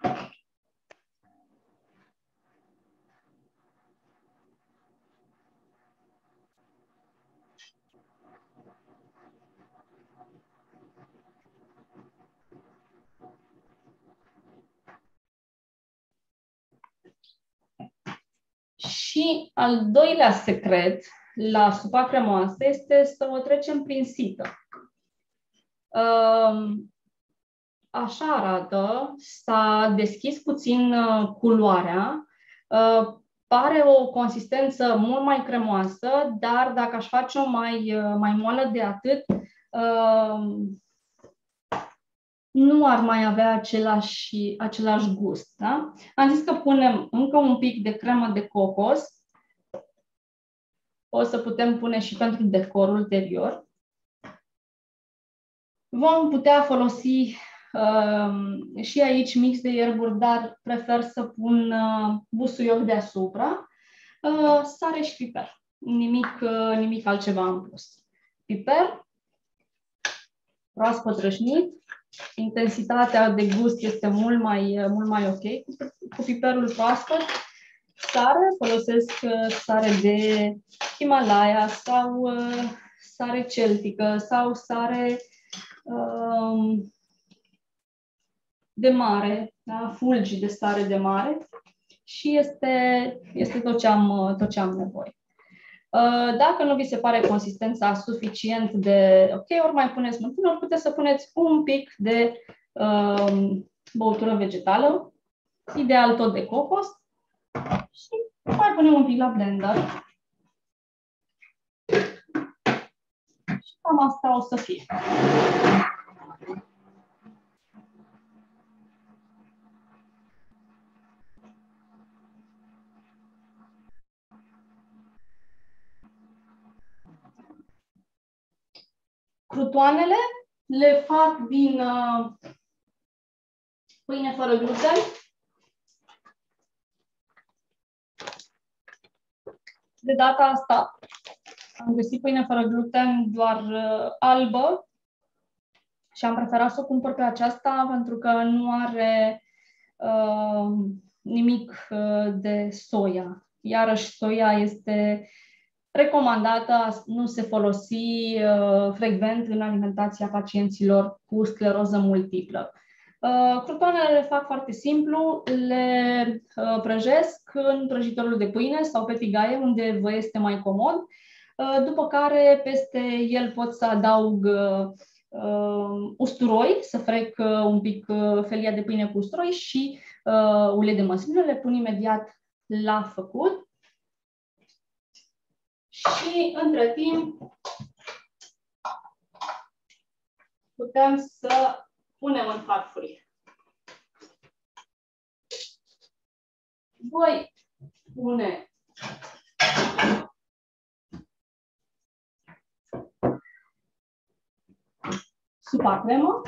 Și al doilea secret la supa cremoasă este să o trecem prin sită. Așa arată, s-a deschis puțin culoarea, pare o consistență mult mai cremoasă, dar dacă aș face-o mai moală de atât, nu ar mai avea același gust. Da? Am zis că punem încă un pic de cremă de cocos. O să putem pune și pentru decor ulterior. Vom putea folosi și aici mix de ierburi, dar prefer să pun busuioc deasupra. Sare și piper. Nimic altceva în plus. Piper, proaspăt rășnit. Intensitatea de gust este mult mai ok cu piperul proaspăt. Sare, folosesc sare de Himalaya sau sare celtică sau sare de mare, da? Fulgi de sare de mare și este tot ce am nevoie. Dacă nu vi se pare consistența suficient de ok, ori mai puneți smântână, ori puteți să puneți un pic de băutură vegetală, ideal tot de cocos, și mai punem un pic la blender. Și cam asta o să fie. Crutoanele le fac din pâine fără gluten. De data asta am găsit pâine fără gluten doar albă și am preferat să o cumpăr pe aceasta pentru că nu are nimic de soia. Iarăși, soia este recomandată a nu se folosi frecvent în alimentația pacienților cu scleroză multiplă. Crutoanele le fac foarte simplu, le prăjesc în prăjitorul de pâine sau pe tigaie, unde vă este mai comod, după care peste el pot să adaug usturoi, să frec un pic felia de pâine cu usturoi și ulei de măsline, le pun imediat la făcut. Și între timp putem să punem în farfurie. Voi pune supa cremă.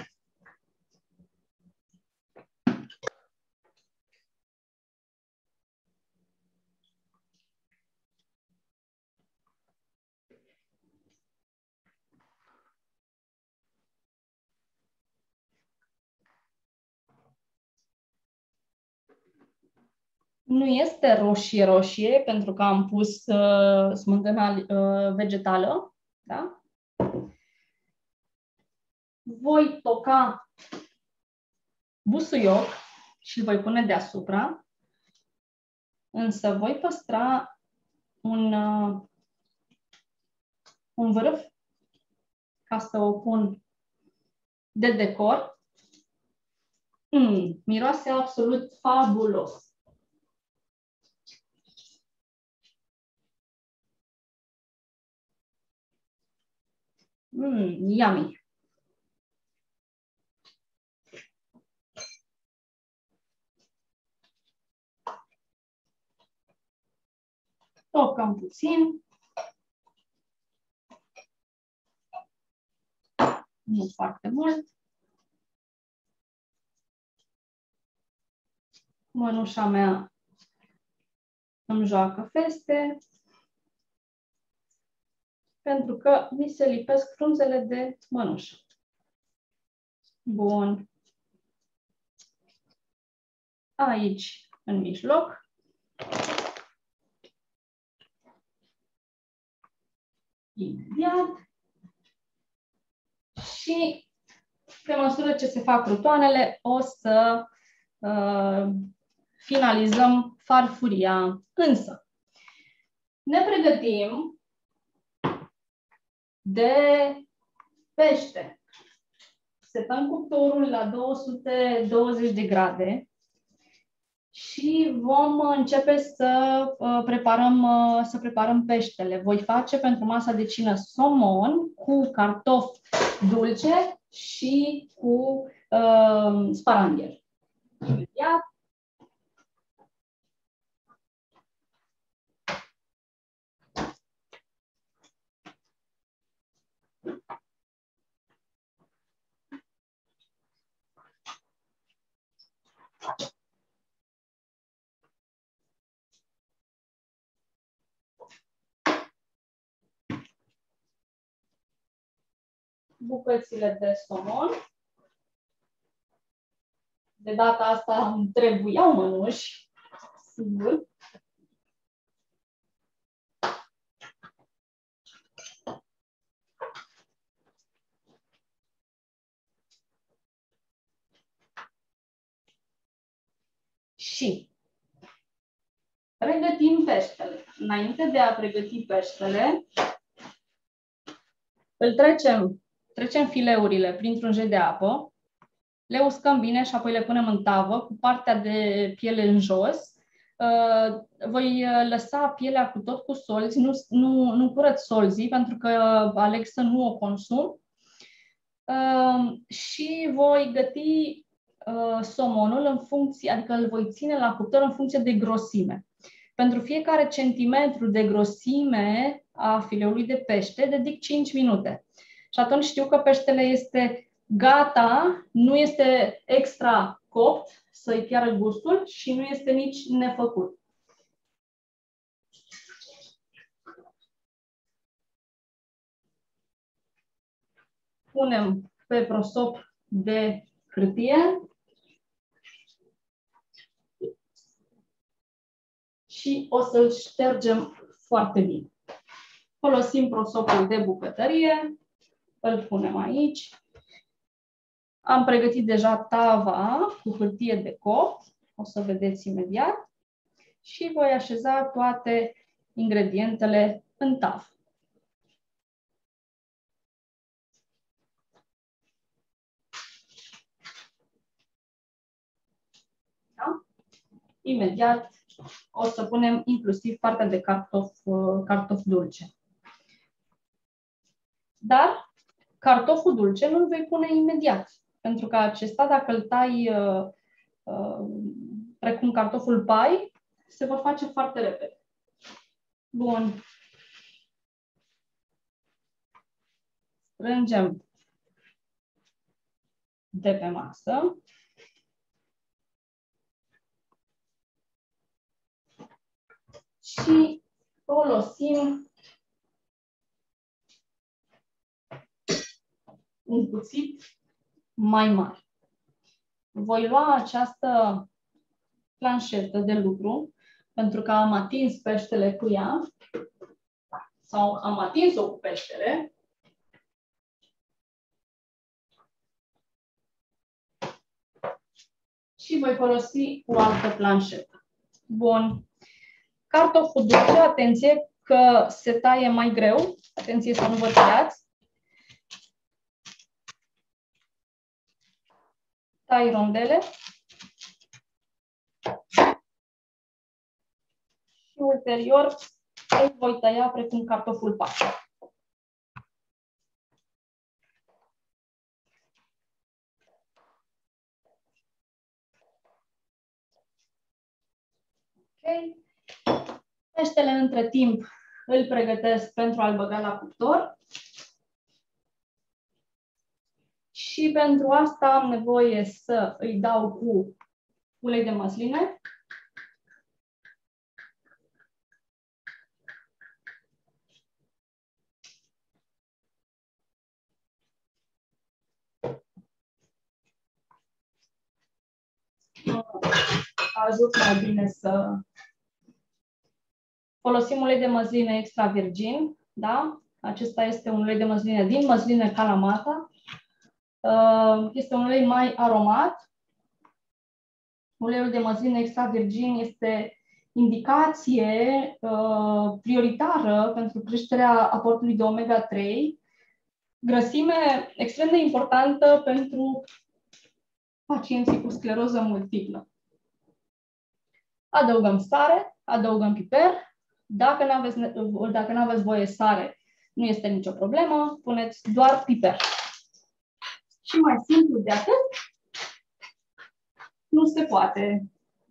Nu este roșie, pentru că am pus smântâna vegetală. Da? Voi toca busuioc și îl voi pune deasupra, însă voi păstra un vârf ca să o pun de decor. Miroase absolut fabulos. Yummy. Tocăm puțin. Nu foarte mult. Mănușa mea îmi joacă feste, pentru că mi se lipesc frunzele de mănușă. Bun. Aici, în mijloc. Imediat. Și pe măsură ce se fac crutoanele, o să finalizăm farfuria. Însă, ne pregătim de pește. Setăm cuptorul la 220 de grade și vom începe să preparăm peștele. Voi face pentru masa de cină somon cu cartofi dulce și cu sparangher. Imediat. Bucățile de somon. De data asta îmi trebuiau mănuși, sigur. Și pregătim peștele. Înainte de a pregăti peștele, îl trecem fileurile printr-un jet de apă, le uscăm bine și apoi le punem în tavă cu partea de piele în jos. Voi lăsa pielea cu tot cu solzi, nu curăț solzii pentru că aleg să nu o consum. Și voi găti somonul în funcție, adică îl voi ține la cuptor în funcție de grosime. Pentru fiecare centimetru de grosime a fileului de pește dedic 5 minute. Și atunci știu că peștele este gata, nu este extra copt să-i piară gustul și nu este nici nefăcut. Punem pe prosop de hârtie și o să-l ștergem foarte bine. Folosim prosopul de bucătărie, îl punem aici. Am pregătit deja tava cu hârtie de copt, o să vedeți imediat, și voi așeza toate ingredientele în tavă. Da? Imediat o să punem inclusiv partea de cartof dulce. Dar cartoful dulce nu îl voi pune imediat, pentru că acesta, dacă îl tai precum cartoful pai, se vor face foarte repede. Bun. Strângem de pe masă. Și folosim un cuțit mai mare. Voi lua această planșetă de lucru, pentru că am atins peștele cu ea, sau am atins-o cu peștele. Și voi folosi o altă planșetă. Bun. Cartoful dulce, atenție că se taie mai greu. Atenție să nu vă tăiați. tai rondele și ulterior îl voi tăia precum cartoful paște. Ok. Peștele între timp îl pregătesc pentru a-l băga la cuptor. Și pentru asta am nevoie să îi dau cu ulei de măsline. Ajut mai bine să folosim ulei de măsline extra virgin, da? Acesta este un ulei de măsline din măsline Kalamata. Este un ulei mai aromat. Uleiul de măsline extra virgin este indicație prioritară pentru creșterea aportului de omega-3, grăsime extrem de importantă pentru pacienții cu scleroză multiplă. Adăugăm sare, adăugăm piper. Dacă nu aveți voie sare, nu este nicio problemă, puneți doar piper. Și mai simplu de atât, nu se poate.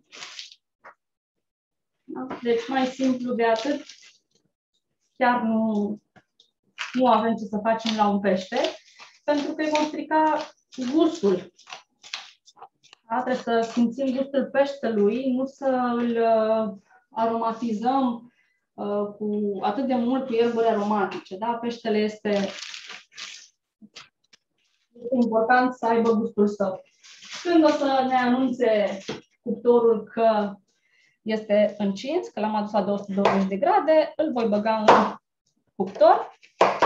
Da? Deci mai simplu de atât, chiar nu avem ce să facem la un pește, pentru că îi vom strica gustul. Da? Trebuie să simțim gustul peștelui, nu să îl aromatizăm cu atât de mult cu ierburi aromatice. Da? Peștele este important să aibă gustul său. Când o să ne anunțe cuptorul că este încins, că l-am adus la 220 de grade, îl voi băga în cuptor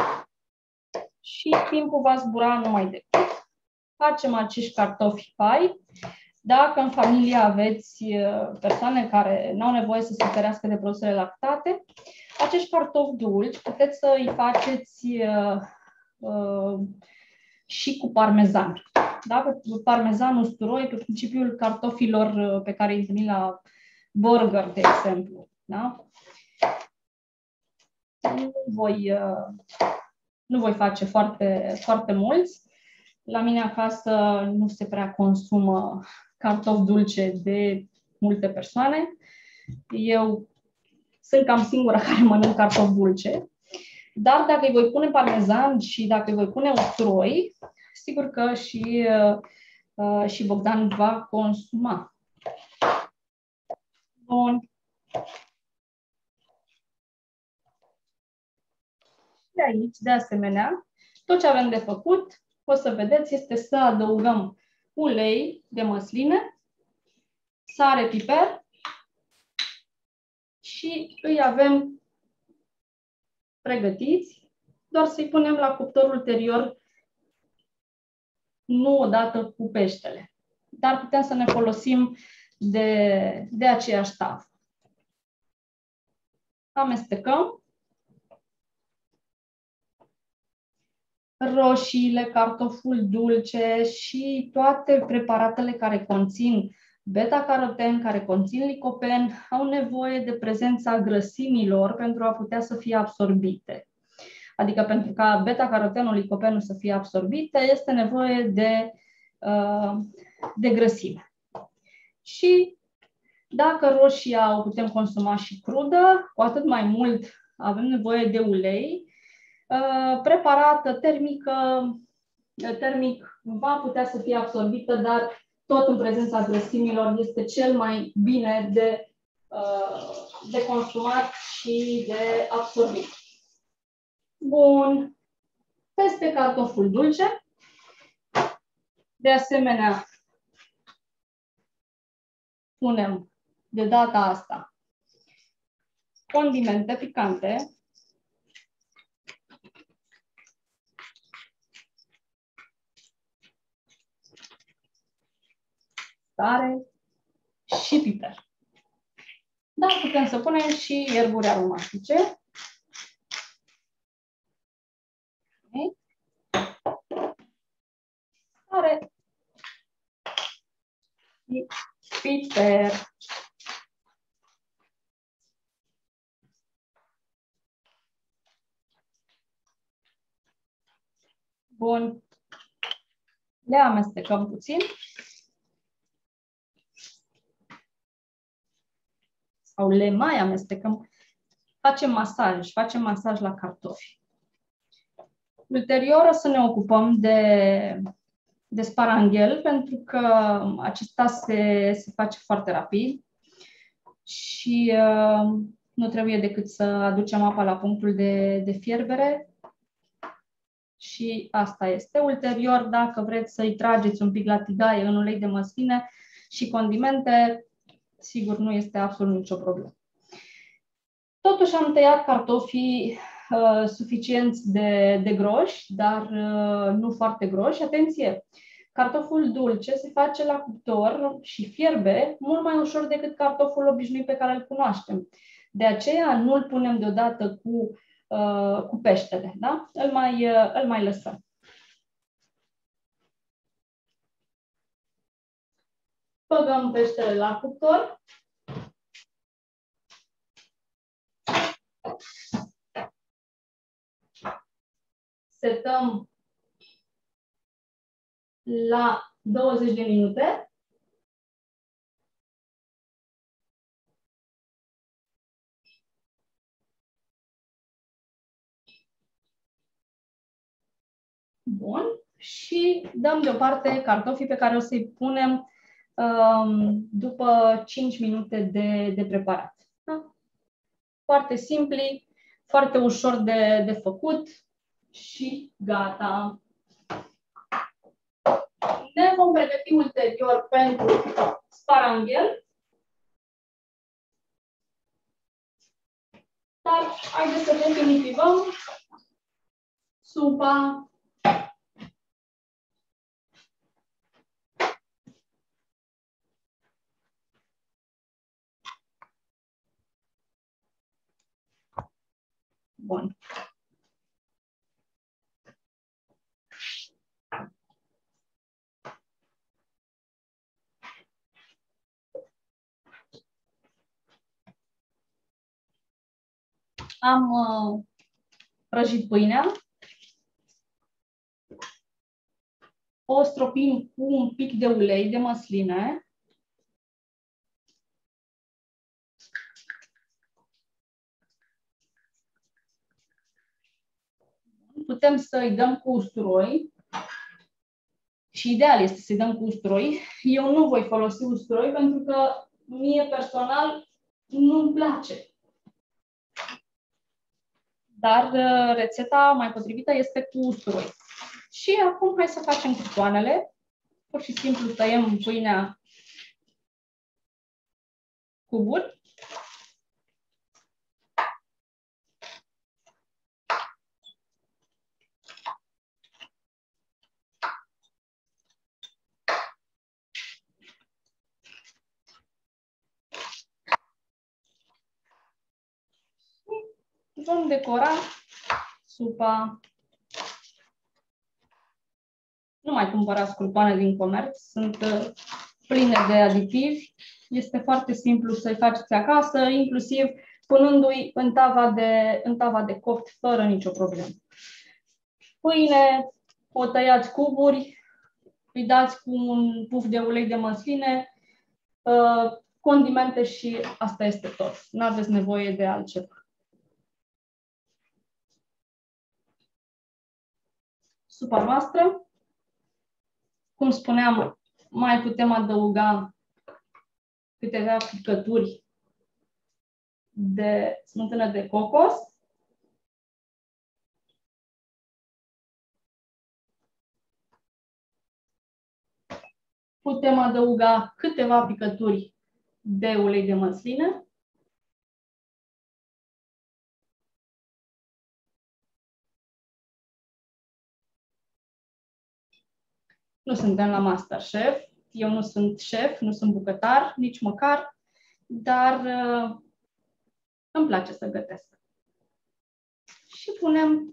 și timpul va zbura numai decât. Facem acești cartofi pai. Dacă în familie aveți persoane care nu au nevoie să se ferească de produsele lactate, acești cartofi dulci puteți să îi faceți și cu parmezan. Da? Parmezan usturoi, pe principiul cartofilor pe care îi întâlnim la burger, de exemplu. Da? Nu voi face foarte, foarte mulți. La mine acasă nu se prea consumă cartofi dulce de multe persoane. Eu sunt cam singura care mănânc cartofi dulce. Dar dacă îi voi pune parmezan și dacă îi voi pune usturoi, sigur că și Bogdan va consuma. Bun. Și aici, de asemenea, tot ce avem de făcut, o să vedeți, este să adăugăm ulei de măsline, sare, piper și îi avem pregătiți, doar să-i punem la cuptor ulterior, nu odată cu peștele. Dar putem să ne folosim de aceeași tavă. Amestecăm. Roșiile, cartoful dulce și toate preparatele care conțin beta-caroten, care conțin licopen, au nevoie de prezența grăsimilor pentru a putea să fie absorbite. Adică pentru ca beta-carotenul, licopenul să fie absorbite, este nevoie de grăsime. Și dacă roșia o putem consuma și crudă, cu atât mai mult avem nevoie de ulei. Preparată termic va putea să fie absorbită, dar tot în prezența grăsimilor este cel mai bine de consumat și de absorbit. Bun. Peste cartoful dulce, de asemenea, punem de data asta condimente picante. Sare și piper. Dar putem să punem și ierburi aromatice. Okay. Sare și piper. Bun. Le amestecăm puțin. Sau le mai amestecăm. Facem masaj la cartofi. Ulterior o să ne ocupăm de sparanghel, pentru că acesta se face foarte rapid și nu trebuie decât să aducem apa la punctul de fierbere și asta este. Ulterior, dacă vreți să-i trageți un pic la tigaie în ulei de măsline și condimente, sigur nu este absolut nicio problemă. Totuși am tăiat cartofii suficienți de groși, dar nu foarte groși. Atenție! Cartoful dulce se face la cuptor și fierbe mult mai ușor decât cartoful obișnuit pe care îl cunoaștem. De aceea nu îl punem deodată cu peștele, da? Îl mai lăsăm. Băgăm peștele la cuptor. Setăm la 20 de minute. Bun. Și dăm deoparte cartofii pe care o să-i punem după 5 minute de preparat. Da? Foarte simpli, foarte ușor de făcut și gata. Ne vom pregăti ulterior pentru sparanghel. Dar haideți să definitivăm supa. Bun. Am prăjit pâinea. O stropim cu un pic de ulei de măsline. Putem să-i dăm cu usturoi. Și ideal este să-i dăm cu usturoi. Eu nu voi folosi usturoi pentru că mie personal nu-mi place. Dar rețeta mai potrivită este cu usturoi. Și acum hai să facem cutoanele. Pur și simplu tăiem pâinea cuburi. Vom decora supa. Nu mai cumpărați curcoane din comerț, sunt pline de aditivi. Este foarte simplu să-i faceți acasă, inclusiv punându-i în tava de copt fără nicio problemă. Pâine, o tăiați cuburi, îi dați cu un puf de ulei de măsline, condimente și asta este tot. Nu aveți nevoie de altceva. Supa noastră. Cum spuneam, mai putem adăuga câteva picături de smântână de cocos. Putem adăuga câteva picături de ulei de măsline. Nu suntem la MasterChef, eu nu sunt șef, nu sunt bucătar, nici măcar, dar îmi place să gătesc. Și punem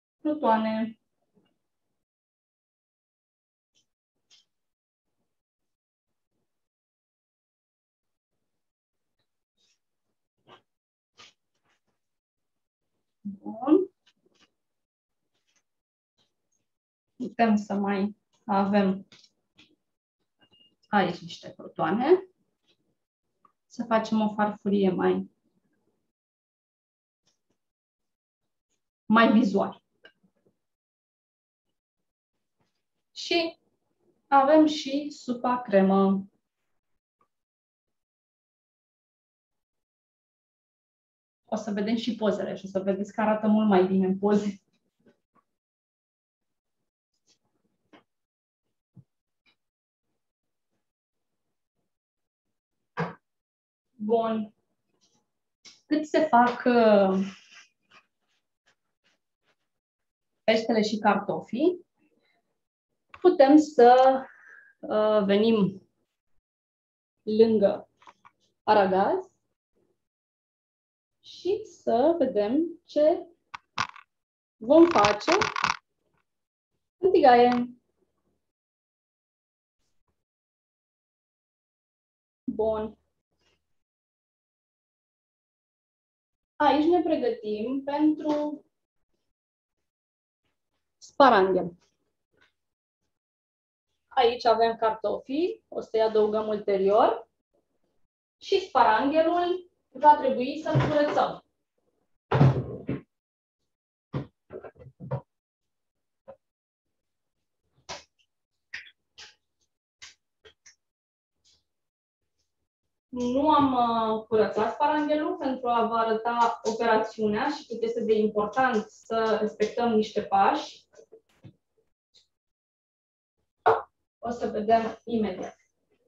plutoane. Bun. Putem să mai avem aici niște crotoane. Să facem o farfurie mai vizual. Și avem și supa cremă. O să vedem și pozele și o să vedeți că arată mult mai bine în poze. Bun. Cât se fac peștele și cartofii, putem să venim lângă aragaz și să vedem ce vom face în tigaie. Bun. Aici ne pregătim pentru sparanghel. Aici avem cartofii, o să-i adăugăm ulterior și sparanghelul va trebui să-l curățăm. Nu am curățat sparanghelul pentru a vă arăta operațiunea și cât este de important să respectăm niște pași. O să vedem imediat.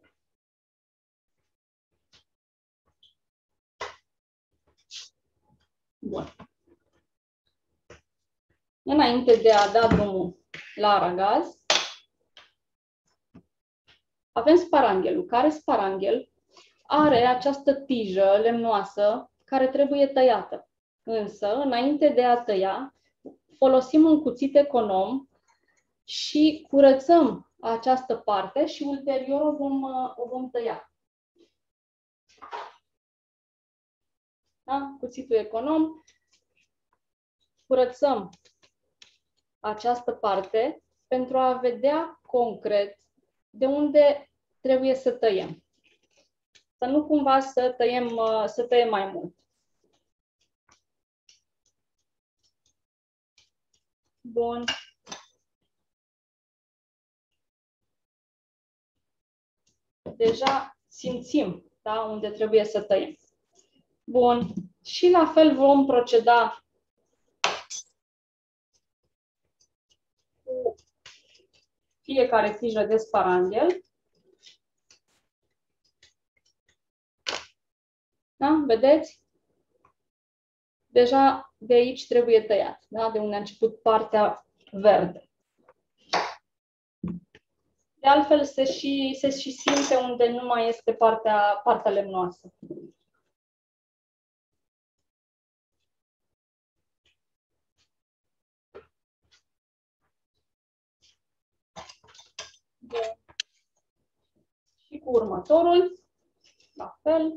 Bun. Înainte de a da drumul la aragaz, avem sparanghelul. Care sparanghel are această tijă lemnoasă care trebuie tăiată. Însă, înainte de a tăia, folosim un cuțit econom și curățăm această parte și ulterior o vom tăia. Da? Cuțitul econom, curățăm această parte pentru a vedea concret de unde trebuie să tăiem. Să nu cumva să tăiem mai mult. Bun. Deja simțim, da, unde trebuie să tăiem. Bun. Și la fel vom proceda cu fiecare tijă de sparanghel. Da? Vedeți? Deja de aici trebuie tăiat, da? De unde a început partea verde. De altfel se și simte unde nu mai este partea lemnoasă. Bun. Și cu următorul, la fel.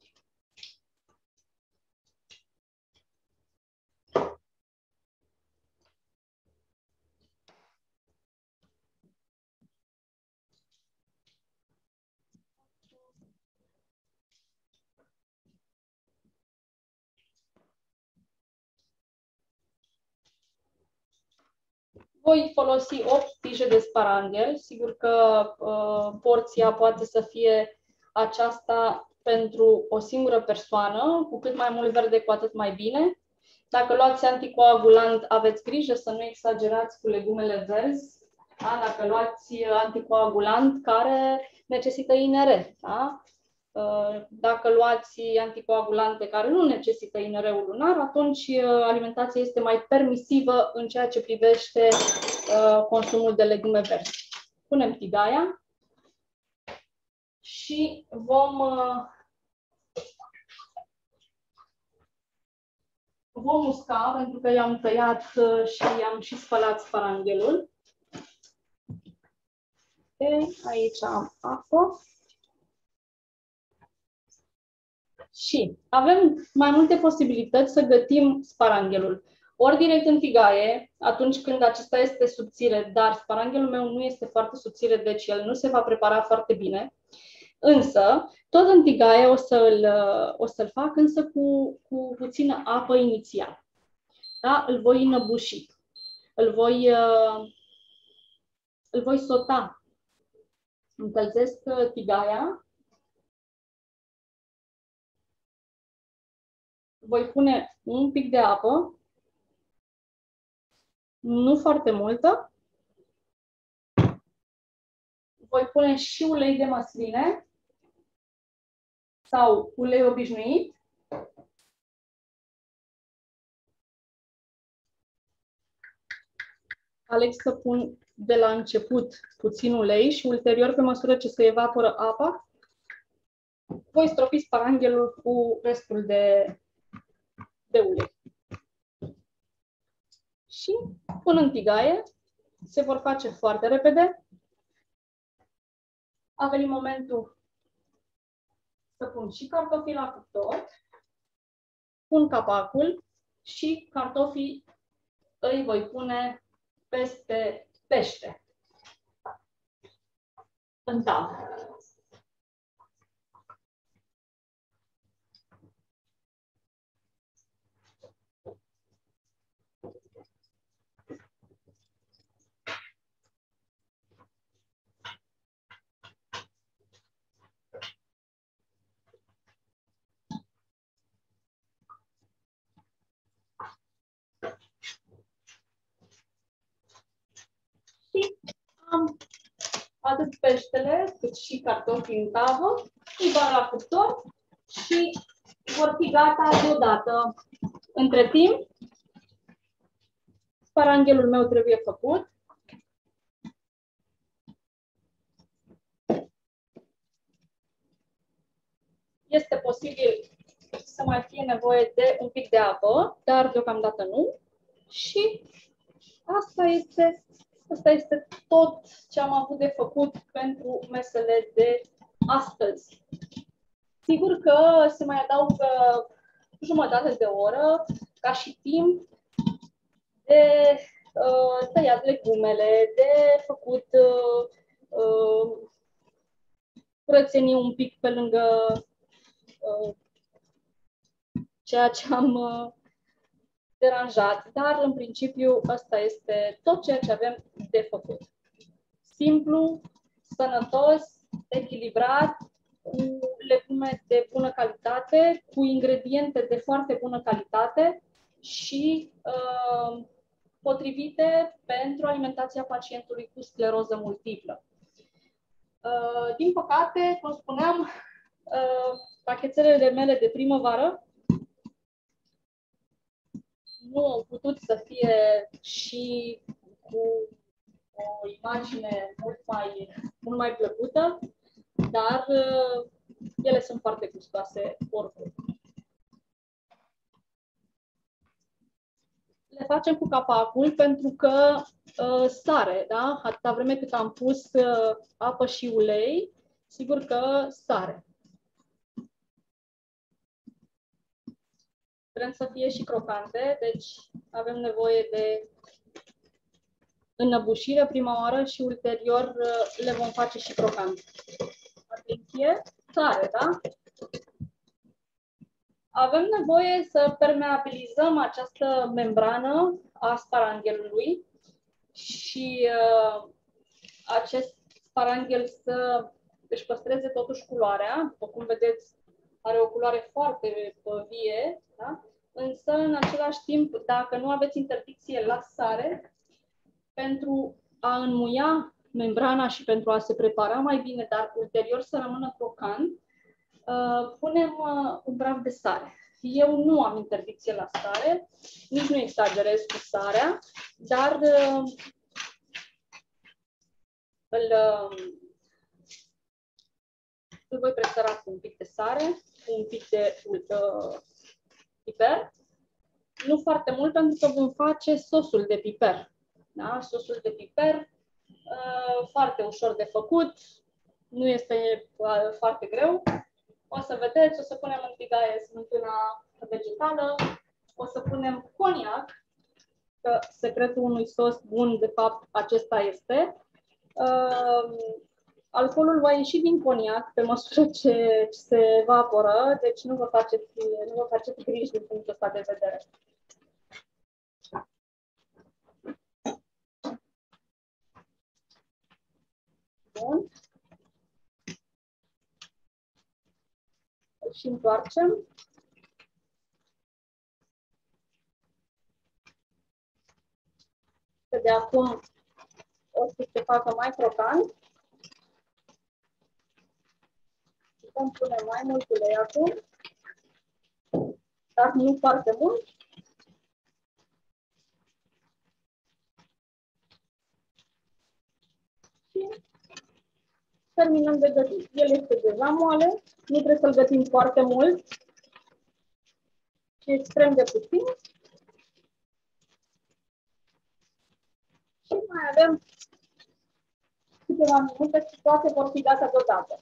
Voi folosi 8 tije de sparanghel. Sigur că porția poate să fie aceasta pentru o singură persoană. Cu cât mai mult verde, cu atât mai bine. Dacă luați anticoagulant, aveți grijă să nu exagerați cu legumele verzi. Da? Dacă luați anticoagulant care necesită INR. Da? Dacă luați anticoagulante care nu necesită INR-ul lunar, atunci alimentația este mai permisivă în ceea ce privește consumul de legume verzi. Punem tigaia și vom usca, pentru că i-am tăiat și i-am și spălat sparanghelul. Aici am apă. Și avem mai multe posibilități să gătim sparanghelul. ori direct în tigaie, atunci când acesta este subțire, dar sparanghelul meu nu este foarte subțire, deci el nu se va prepara foarte bine. Însă, tot în tigaie o să-l fac, însă cu puțină apă inițial. Da? Îl voi înăbuși. Îl voi sota. Încălzesc tigaia. Voi pune un pic de apă, nu foarte multă. Voi pune și ulei de măsline sau ulei obișnuit. Aleg să pun de la început puțin ulei și ulterior, pe măsură ce se evaporă apa, voi stropi sparanghelul cu restul de ulei. Și pun în tigaie, se vor face foarte repede. A venit momentul să pun și cartofii la cuptor, pun capacul și cartofii îi voi pune peste pește, în tavă. Și am atât peștele cât și cartofii în tavă, îi bag la cuptor și vor fi gata deodată. Între timp, sparanghelul meu trebuie făcut. Este posibil să mai fie nevoie de un pic de apă, dar deocamdată nu. Și asta este tot ce am avut de făcut pentru mesele de astăzi. Sigur că se mai adaugă jumătate de oră ca și timp de tăiat legumele, de făcut curățenii un pic pe lângă ceea ce am deranjat, dar în principiu asta este tot ceea ce avem de făcut. Simplu, sănătos, echilibrat, cu legume de bună calitate, cu ingrediente de foarte bună calitate și potrivite pentru alimentația pacientului cu scleroză multiplă. Din păcate, cum spuneam, pachetelele mele de primăvară nu au putut să fie și cu o imagine mult mai plăcută, dar ele sunt foarte gustoase oricum. Le facem cu capacul pentru că sare, da? Atâta vreme cât am pus apă și ulei, sigur că sare. Vrem să fie și crocante, deci avem nevoie de înăbușire prima oară și ulterior le vom face și crocante. Atenție, sare, da? Avem nevoie să permeabilizăm această membrană a sparanghelului și acest sparanghel să își păstreze totuși culoarea. După cum vedeți, are o culoare foarte vie, da? Însă, în același timp, dacă nu aveți interdicție la sare, pentru a înmuia membrana și pentru a se prepara mai bine, dar ulterior să rămână crocant, punem un praf de sare. Eu nu am interdicție la sare, nici nu exagerez cu sarea, dar îl voi presăra cu un pic de sare, cu un pic de piper. Nu foarte mult, pentru că vom face sosul de piper. Da? Sosul de piper, foarte ușor de făcut, nu este foarte greu. O să vedeți, o să punem în tigaie smântâna vegetală, o să punem coniac, că secretul unui sos bun, de fapt, acesta este. Alcoolul va ieși din coniac pe măsură ce se evaporă, deci nu vă faceți griji din punctul ăsta de vedere. Bun. Și întoarcem. Că de acum o să se facă mai crocant. Și vom pune mai mult ulei acum, dar nu foarte mult. Și terminăm de gătit. El este deja moale, nu trebuie să-l gătim foarte mult, ci extrem de puțin. Și mai avem câteva minute și toate vor fi date deodată.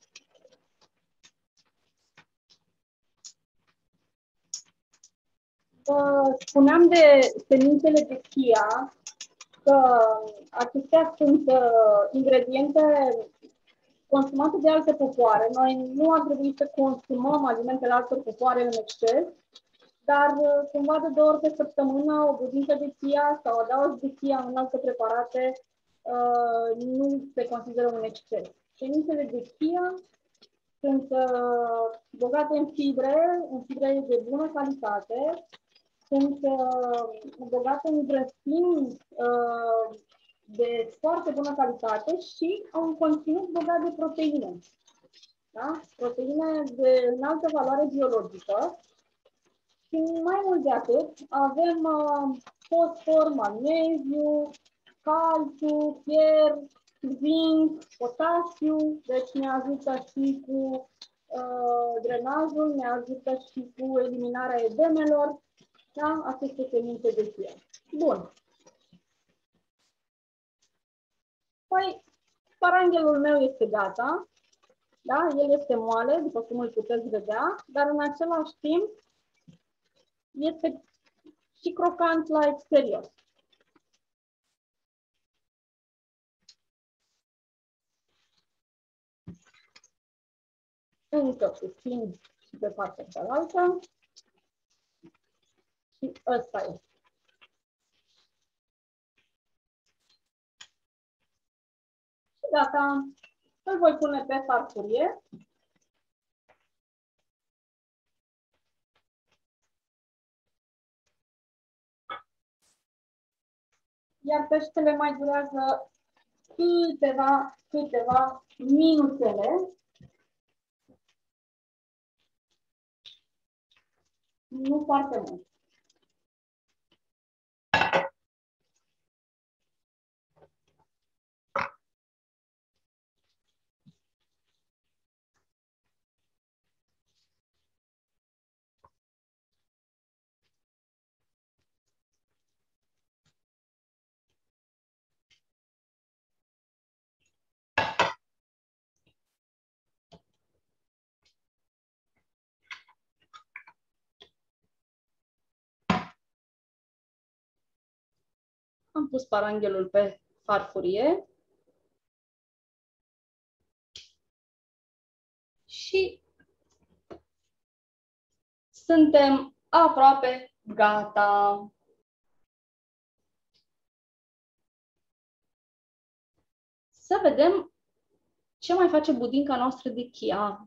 Spuneam de semințele de chia, că acestea sunt ingrediente consumate de alte popoare. Noi nu ar trebui să consumăm alimentele altor popoare în exces, dar cumva de 2 ori pe săptămână o budincă de chia sau adaos de chia în alte preparate nu se consideră un exces. Semințele de chia sunt bogate în fibre de bună calitate, sunt bogate în grăsimi de foarte bună calitate și au un conținut bogat de proteine. Da? Proteine de înaltă valoare biologică. Și mai mult de atât, avem fosfor, magneziu, calciu, fier, zinc, potasiu, deci ne ajută și cu drenajul, ne ajută și cu eliminarea edemelor, da? Aceste semințe de chia. Bun. Păi, paranghelul meu este gata, da? El este moale, după cum îl puteți vedea, dar în același timp este și crocant la exterior. Încă puțin și pe partea cealaltă. Și ăsta este. Și gata. Îl voi pune pe farfurie. Iar peștele mai durează câteva minutele. Nu foarte mult. Am pus paranghelul pe farfurie și suntem aproape gata. Să vedem ce mai face budinca noastră de chia.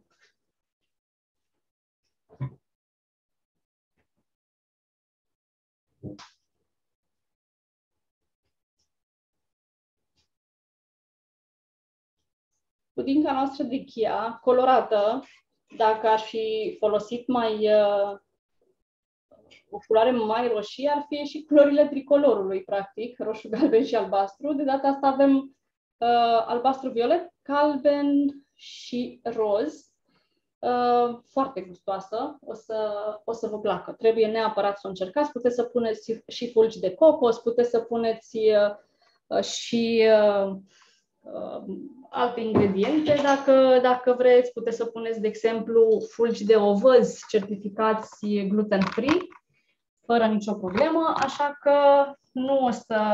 Budinca noastră de chia, colorată, dacă ar fi folosit o culoare mai roșie, ar fi și culorile tricolorului, practic, roșu, galben și albastru. De data asta avem albastru-violet, galben și roz. Foarte gustoasă, o să vă placă. Trebuie neapărat să o încercați. Puteți să puneți și fulgi de cocos, puteți să puneți și alte ingrediente, dacă vreți. Puteți să puneți, de exemplu, fulgi de ovăz certificați gluten-free, fără nicio problemă, așa că nu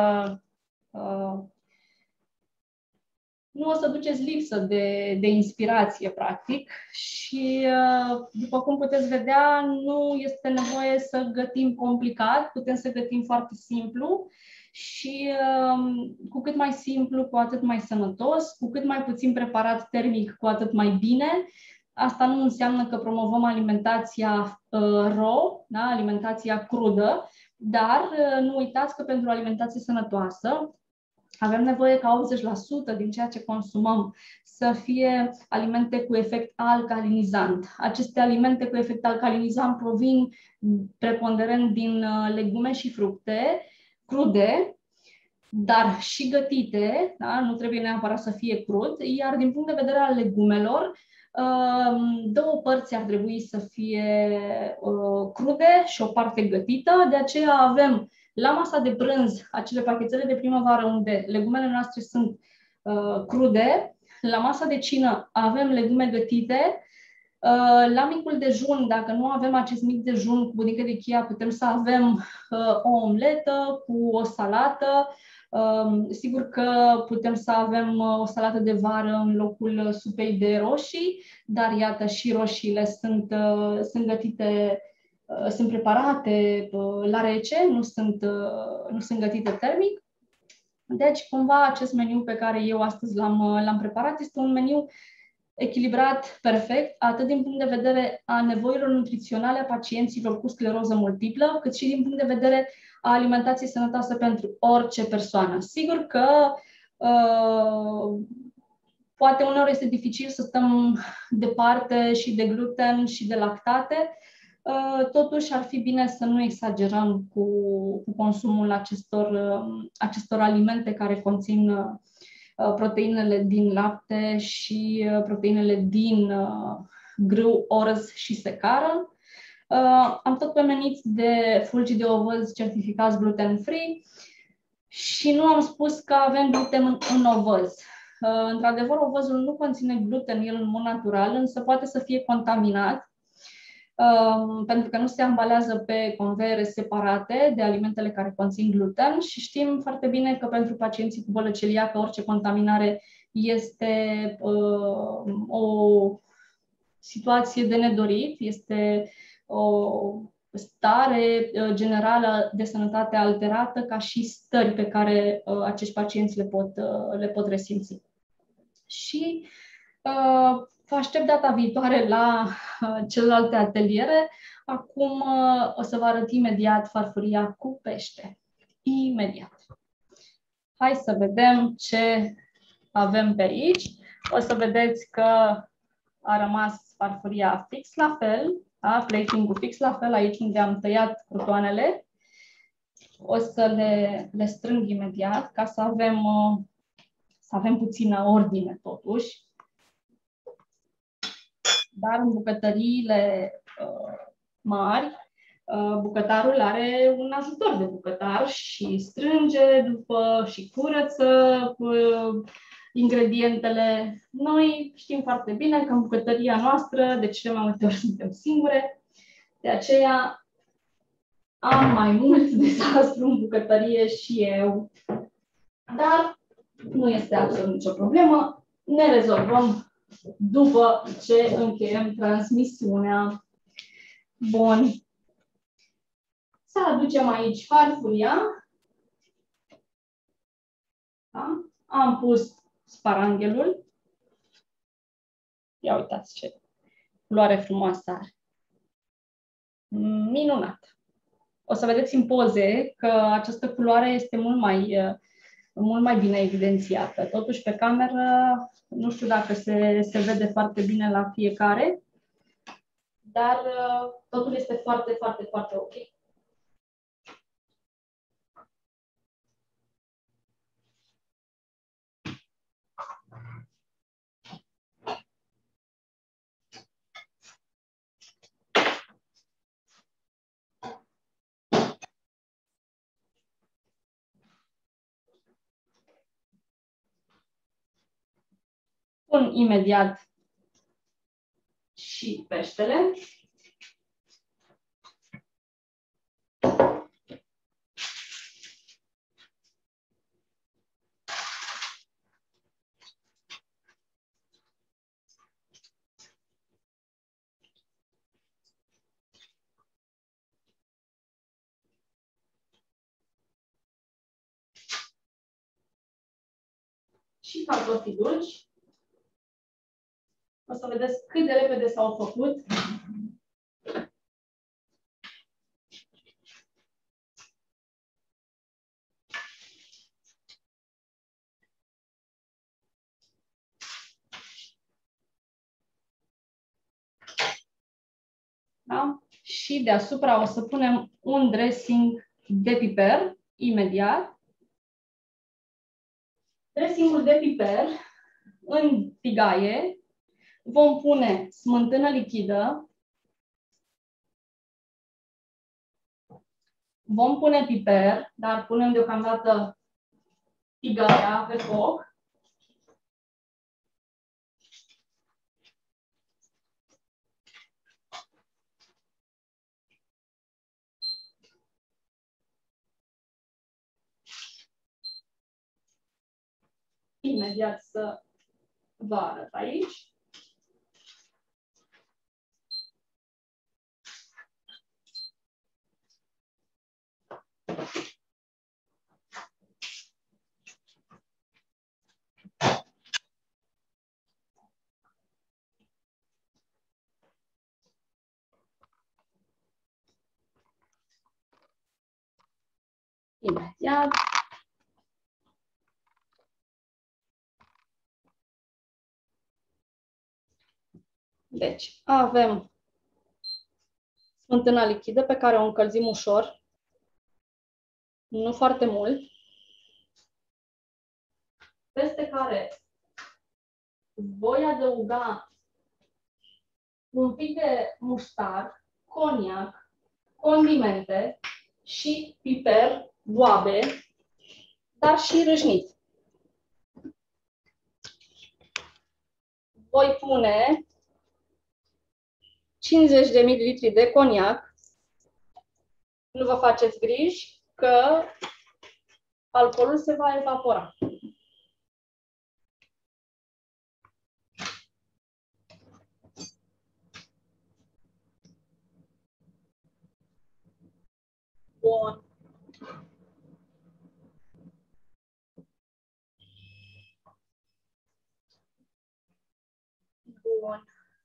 o să duceți lipsă de inspirație, practic, și după cum puteți vedea, nu este nevoie să gătim complicat, putem să gătim foarte simplu și cu cât mai simplu, cu atât mai sănătos, cu cât mai puțin preparat termic, cu atât mai bine. Asta nu înseamnă că promovăm alimentația raw, da? Alimentația crudă, dar nu uitați că pentru o alimentație sănătoasă avem nevoie ca 80% din ceea ce consumăm să fie alimente cu efect alcalinizant. Aceste alimente cu efect alcalinizant provin preponderent din legume și fructe crude, dar și gătite, da? Nu trebuie neapărat să fie crud, iar din punct de vedere al legumelor, două părți ar trebui să fie crude și o parte gătită, de aceea avem la masa de prânz acele pachetele de primăvară unde legumele noastre sunt crude, la masa de cină avem legume gătite, la micul dejun, dacă nu avem acest mic dejun cu bunică de chia, putem să avem o omletă cu o salată. Sigur că putem să avem o salată de vară în locul supei de roșii, dar iată și roșiile sunt gătite, sunt preparate la rece, nu sunt gătite termic. Deci, cumva, acest meniu pe care eu astăzi l-am preparat este un meniu echilibrat, perfect, atât din punct de vedere a nevoilor nutriționale a pacienților cu scleroză multiplă, cât și din punct de vedere a alimentației sănătoase pentru orice persoană. Sigur că poate uneori este dificil să stăm departe și de gluten și de lactate, totuși ar fi bine să nu exagerăm cu consumul acestor alimente care conțin proteinele din lapte și proteinele din grâu, orz și secară. Am tot pomenit de fulgi de ovăz certificați gluten-free și nu am spus că avem gluten în ovăz. Într-adevăr, ovăzul nu conține gluten el în mod natural, însă poate să fie contaminat pentru că nu se ambalează pe conveiere separate de alimentele care conțin gluten și știm foarte bine că pentru pacienții cu bolă celiacă orice contaminare este o situație de nedorit, este o stare generală de sănătate alterată ca și stări pe care acești pacienți le pot resimți. Și vă aștept data viitoare la celelalte ateliere. Acum o să vă arăt imediat farfuria cu pește. Imediat. Hai să vedem ce avem pe aici. O să vedeți că a rămas farfuria fix la fel, da? Plating-ul fix la fel, aici unde am tăiat crutoanele. O să le strâng imediat ca să avem puțină ordine totuși. Dar în bucătăriile mari, bucătarul are un ajutor de bucătar și strânge și curăță ingredientele. Noi știm foarte bine că în bucătăria noastră, de cele mai multe ori suntem singure, de aceea am mai mult dezastru în bucătărie și eu. Dar nu este absolut nicio problemă, ne rezolvăm după ce încheiem transmisiunea. Bun. Să aducem aici farfuria. Da? Am pus sparanghelul. Ia uitați ce culoare frumoasă are. Minunat. O să vedeți în poze că această culoare este mult mai bine evidențiată. Totuși, pe cameră, nu știu dacă se vede foarte bine la fiecare, dar totul este foarte, foarte, foarte ok. Pun imediat și peștele. și cartofii dulci. O să vedeți cât de repede s-au făcut. Da? Și deasupra o să punem un dressing de piper, imediat. Dressingul de piper în tigaie vom pune smântână lichidă, vom pune piper, dar punem deocamdată tigaia pe foc. Imediat să vă arăt aici. Imediat. Deci, avem smântâna lichidă pe care o încălzim ușor, nu foarte mult, peste care voi adăuga un pic de muștar, coniac, condimente și piper, boabe, dar și râșnit. Voi pune 50 de ml de coniac. Nu vă faceți griji că alcoolul se va evapora. Bun. Bun.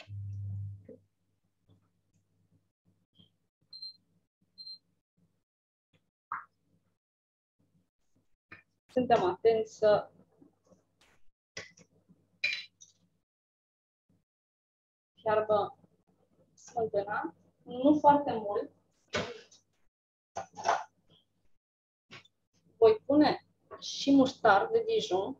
Suntem atenți să fiarbă smântâna, nu foarte mult. Voi pune și muștar de Dijon.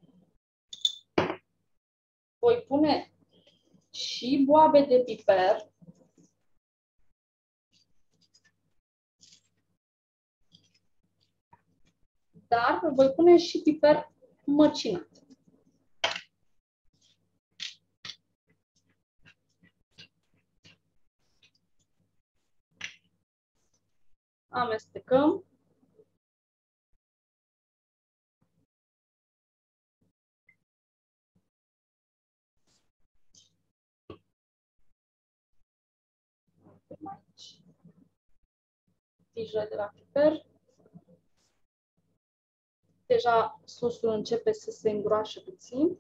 Voi pune și boabe de piper. Dar voi pune și piper măcinat. Amestecăm. Aici tijele de la piper. Deja sosul începe să se îngroașe puțin.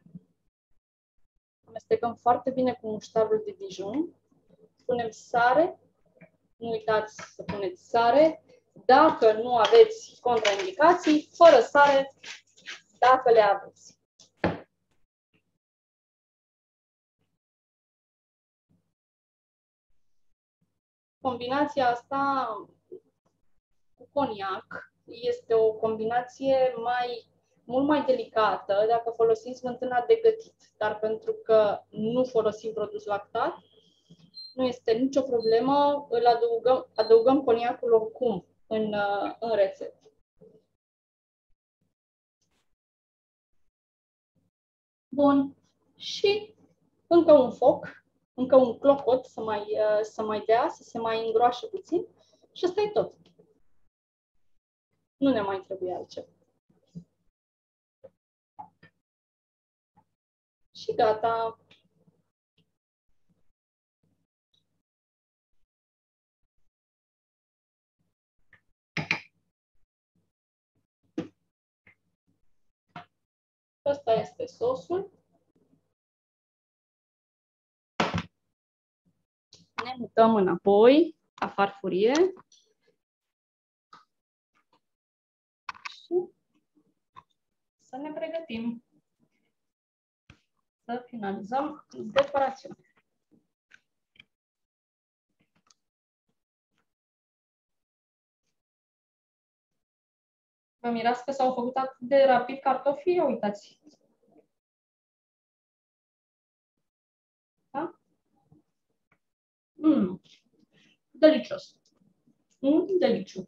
Amestecăm foarte bine cu muștarul de Dijon. Punem sare. Nu uitați să puneți sare. Dacă nu aveți contraindicații, fără sare, dacă le aveți. Combinația asta cu coniac este o combinație mult mai delicată dacă folosim smântâna de gătit. Dar pentru că nu folosim produs lactat, nu este nicio problemă, îl adăugăm coniacul oricum în rețetă. Bun. Și încă un foc, încă un clocot să mai dea, să se mai îngroașe puțin și asta e tot. Nu ne mai trebuie altceva. Și gata. Ăsta este sosul. Ne mutăm înapoi la farfurie. Și să ne pregătim să finalizăm decorația. Vă mirați că s-au făcut atât de rapid cartofii? Uitați! Da? Delicios! Deliciu!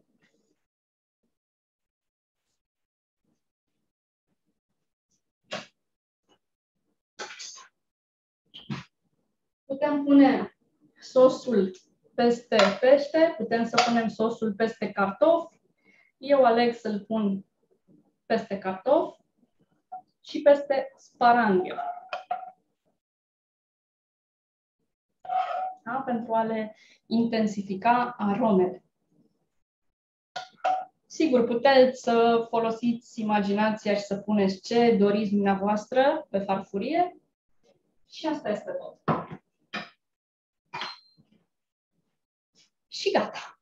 Putem pune sosul peste pește, putem să punem sosul peste cartofi. Eu aleg să-l pun peste cartofi și peste sparanghio. Da? Pentru a le intensifica aromele. Sigur, puteți să folosiți imaginația și să puneți ce doriți dumneavoastră pe farfurie. Și asta este tot. Și gata.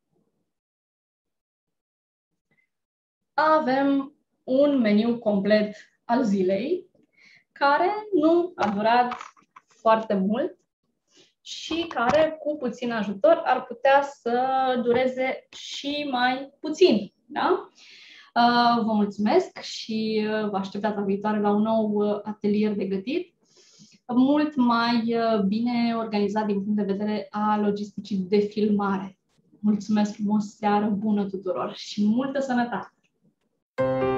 Avem un meniu complet al zilei, care nu a durat foarte mult și care, cu puțin ajutor, ar putea să dureze și mai puțin. Da? Vă mulțumesc și vă aștept data viitoare la un nou atelier de gătit, mult mai bine organizat din punct de vedere a logisticii de filmare. Mulțumesc frumos, seară bună tuturor și multă sănătate!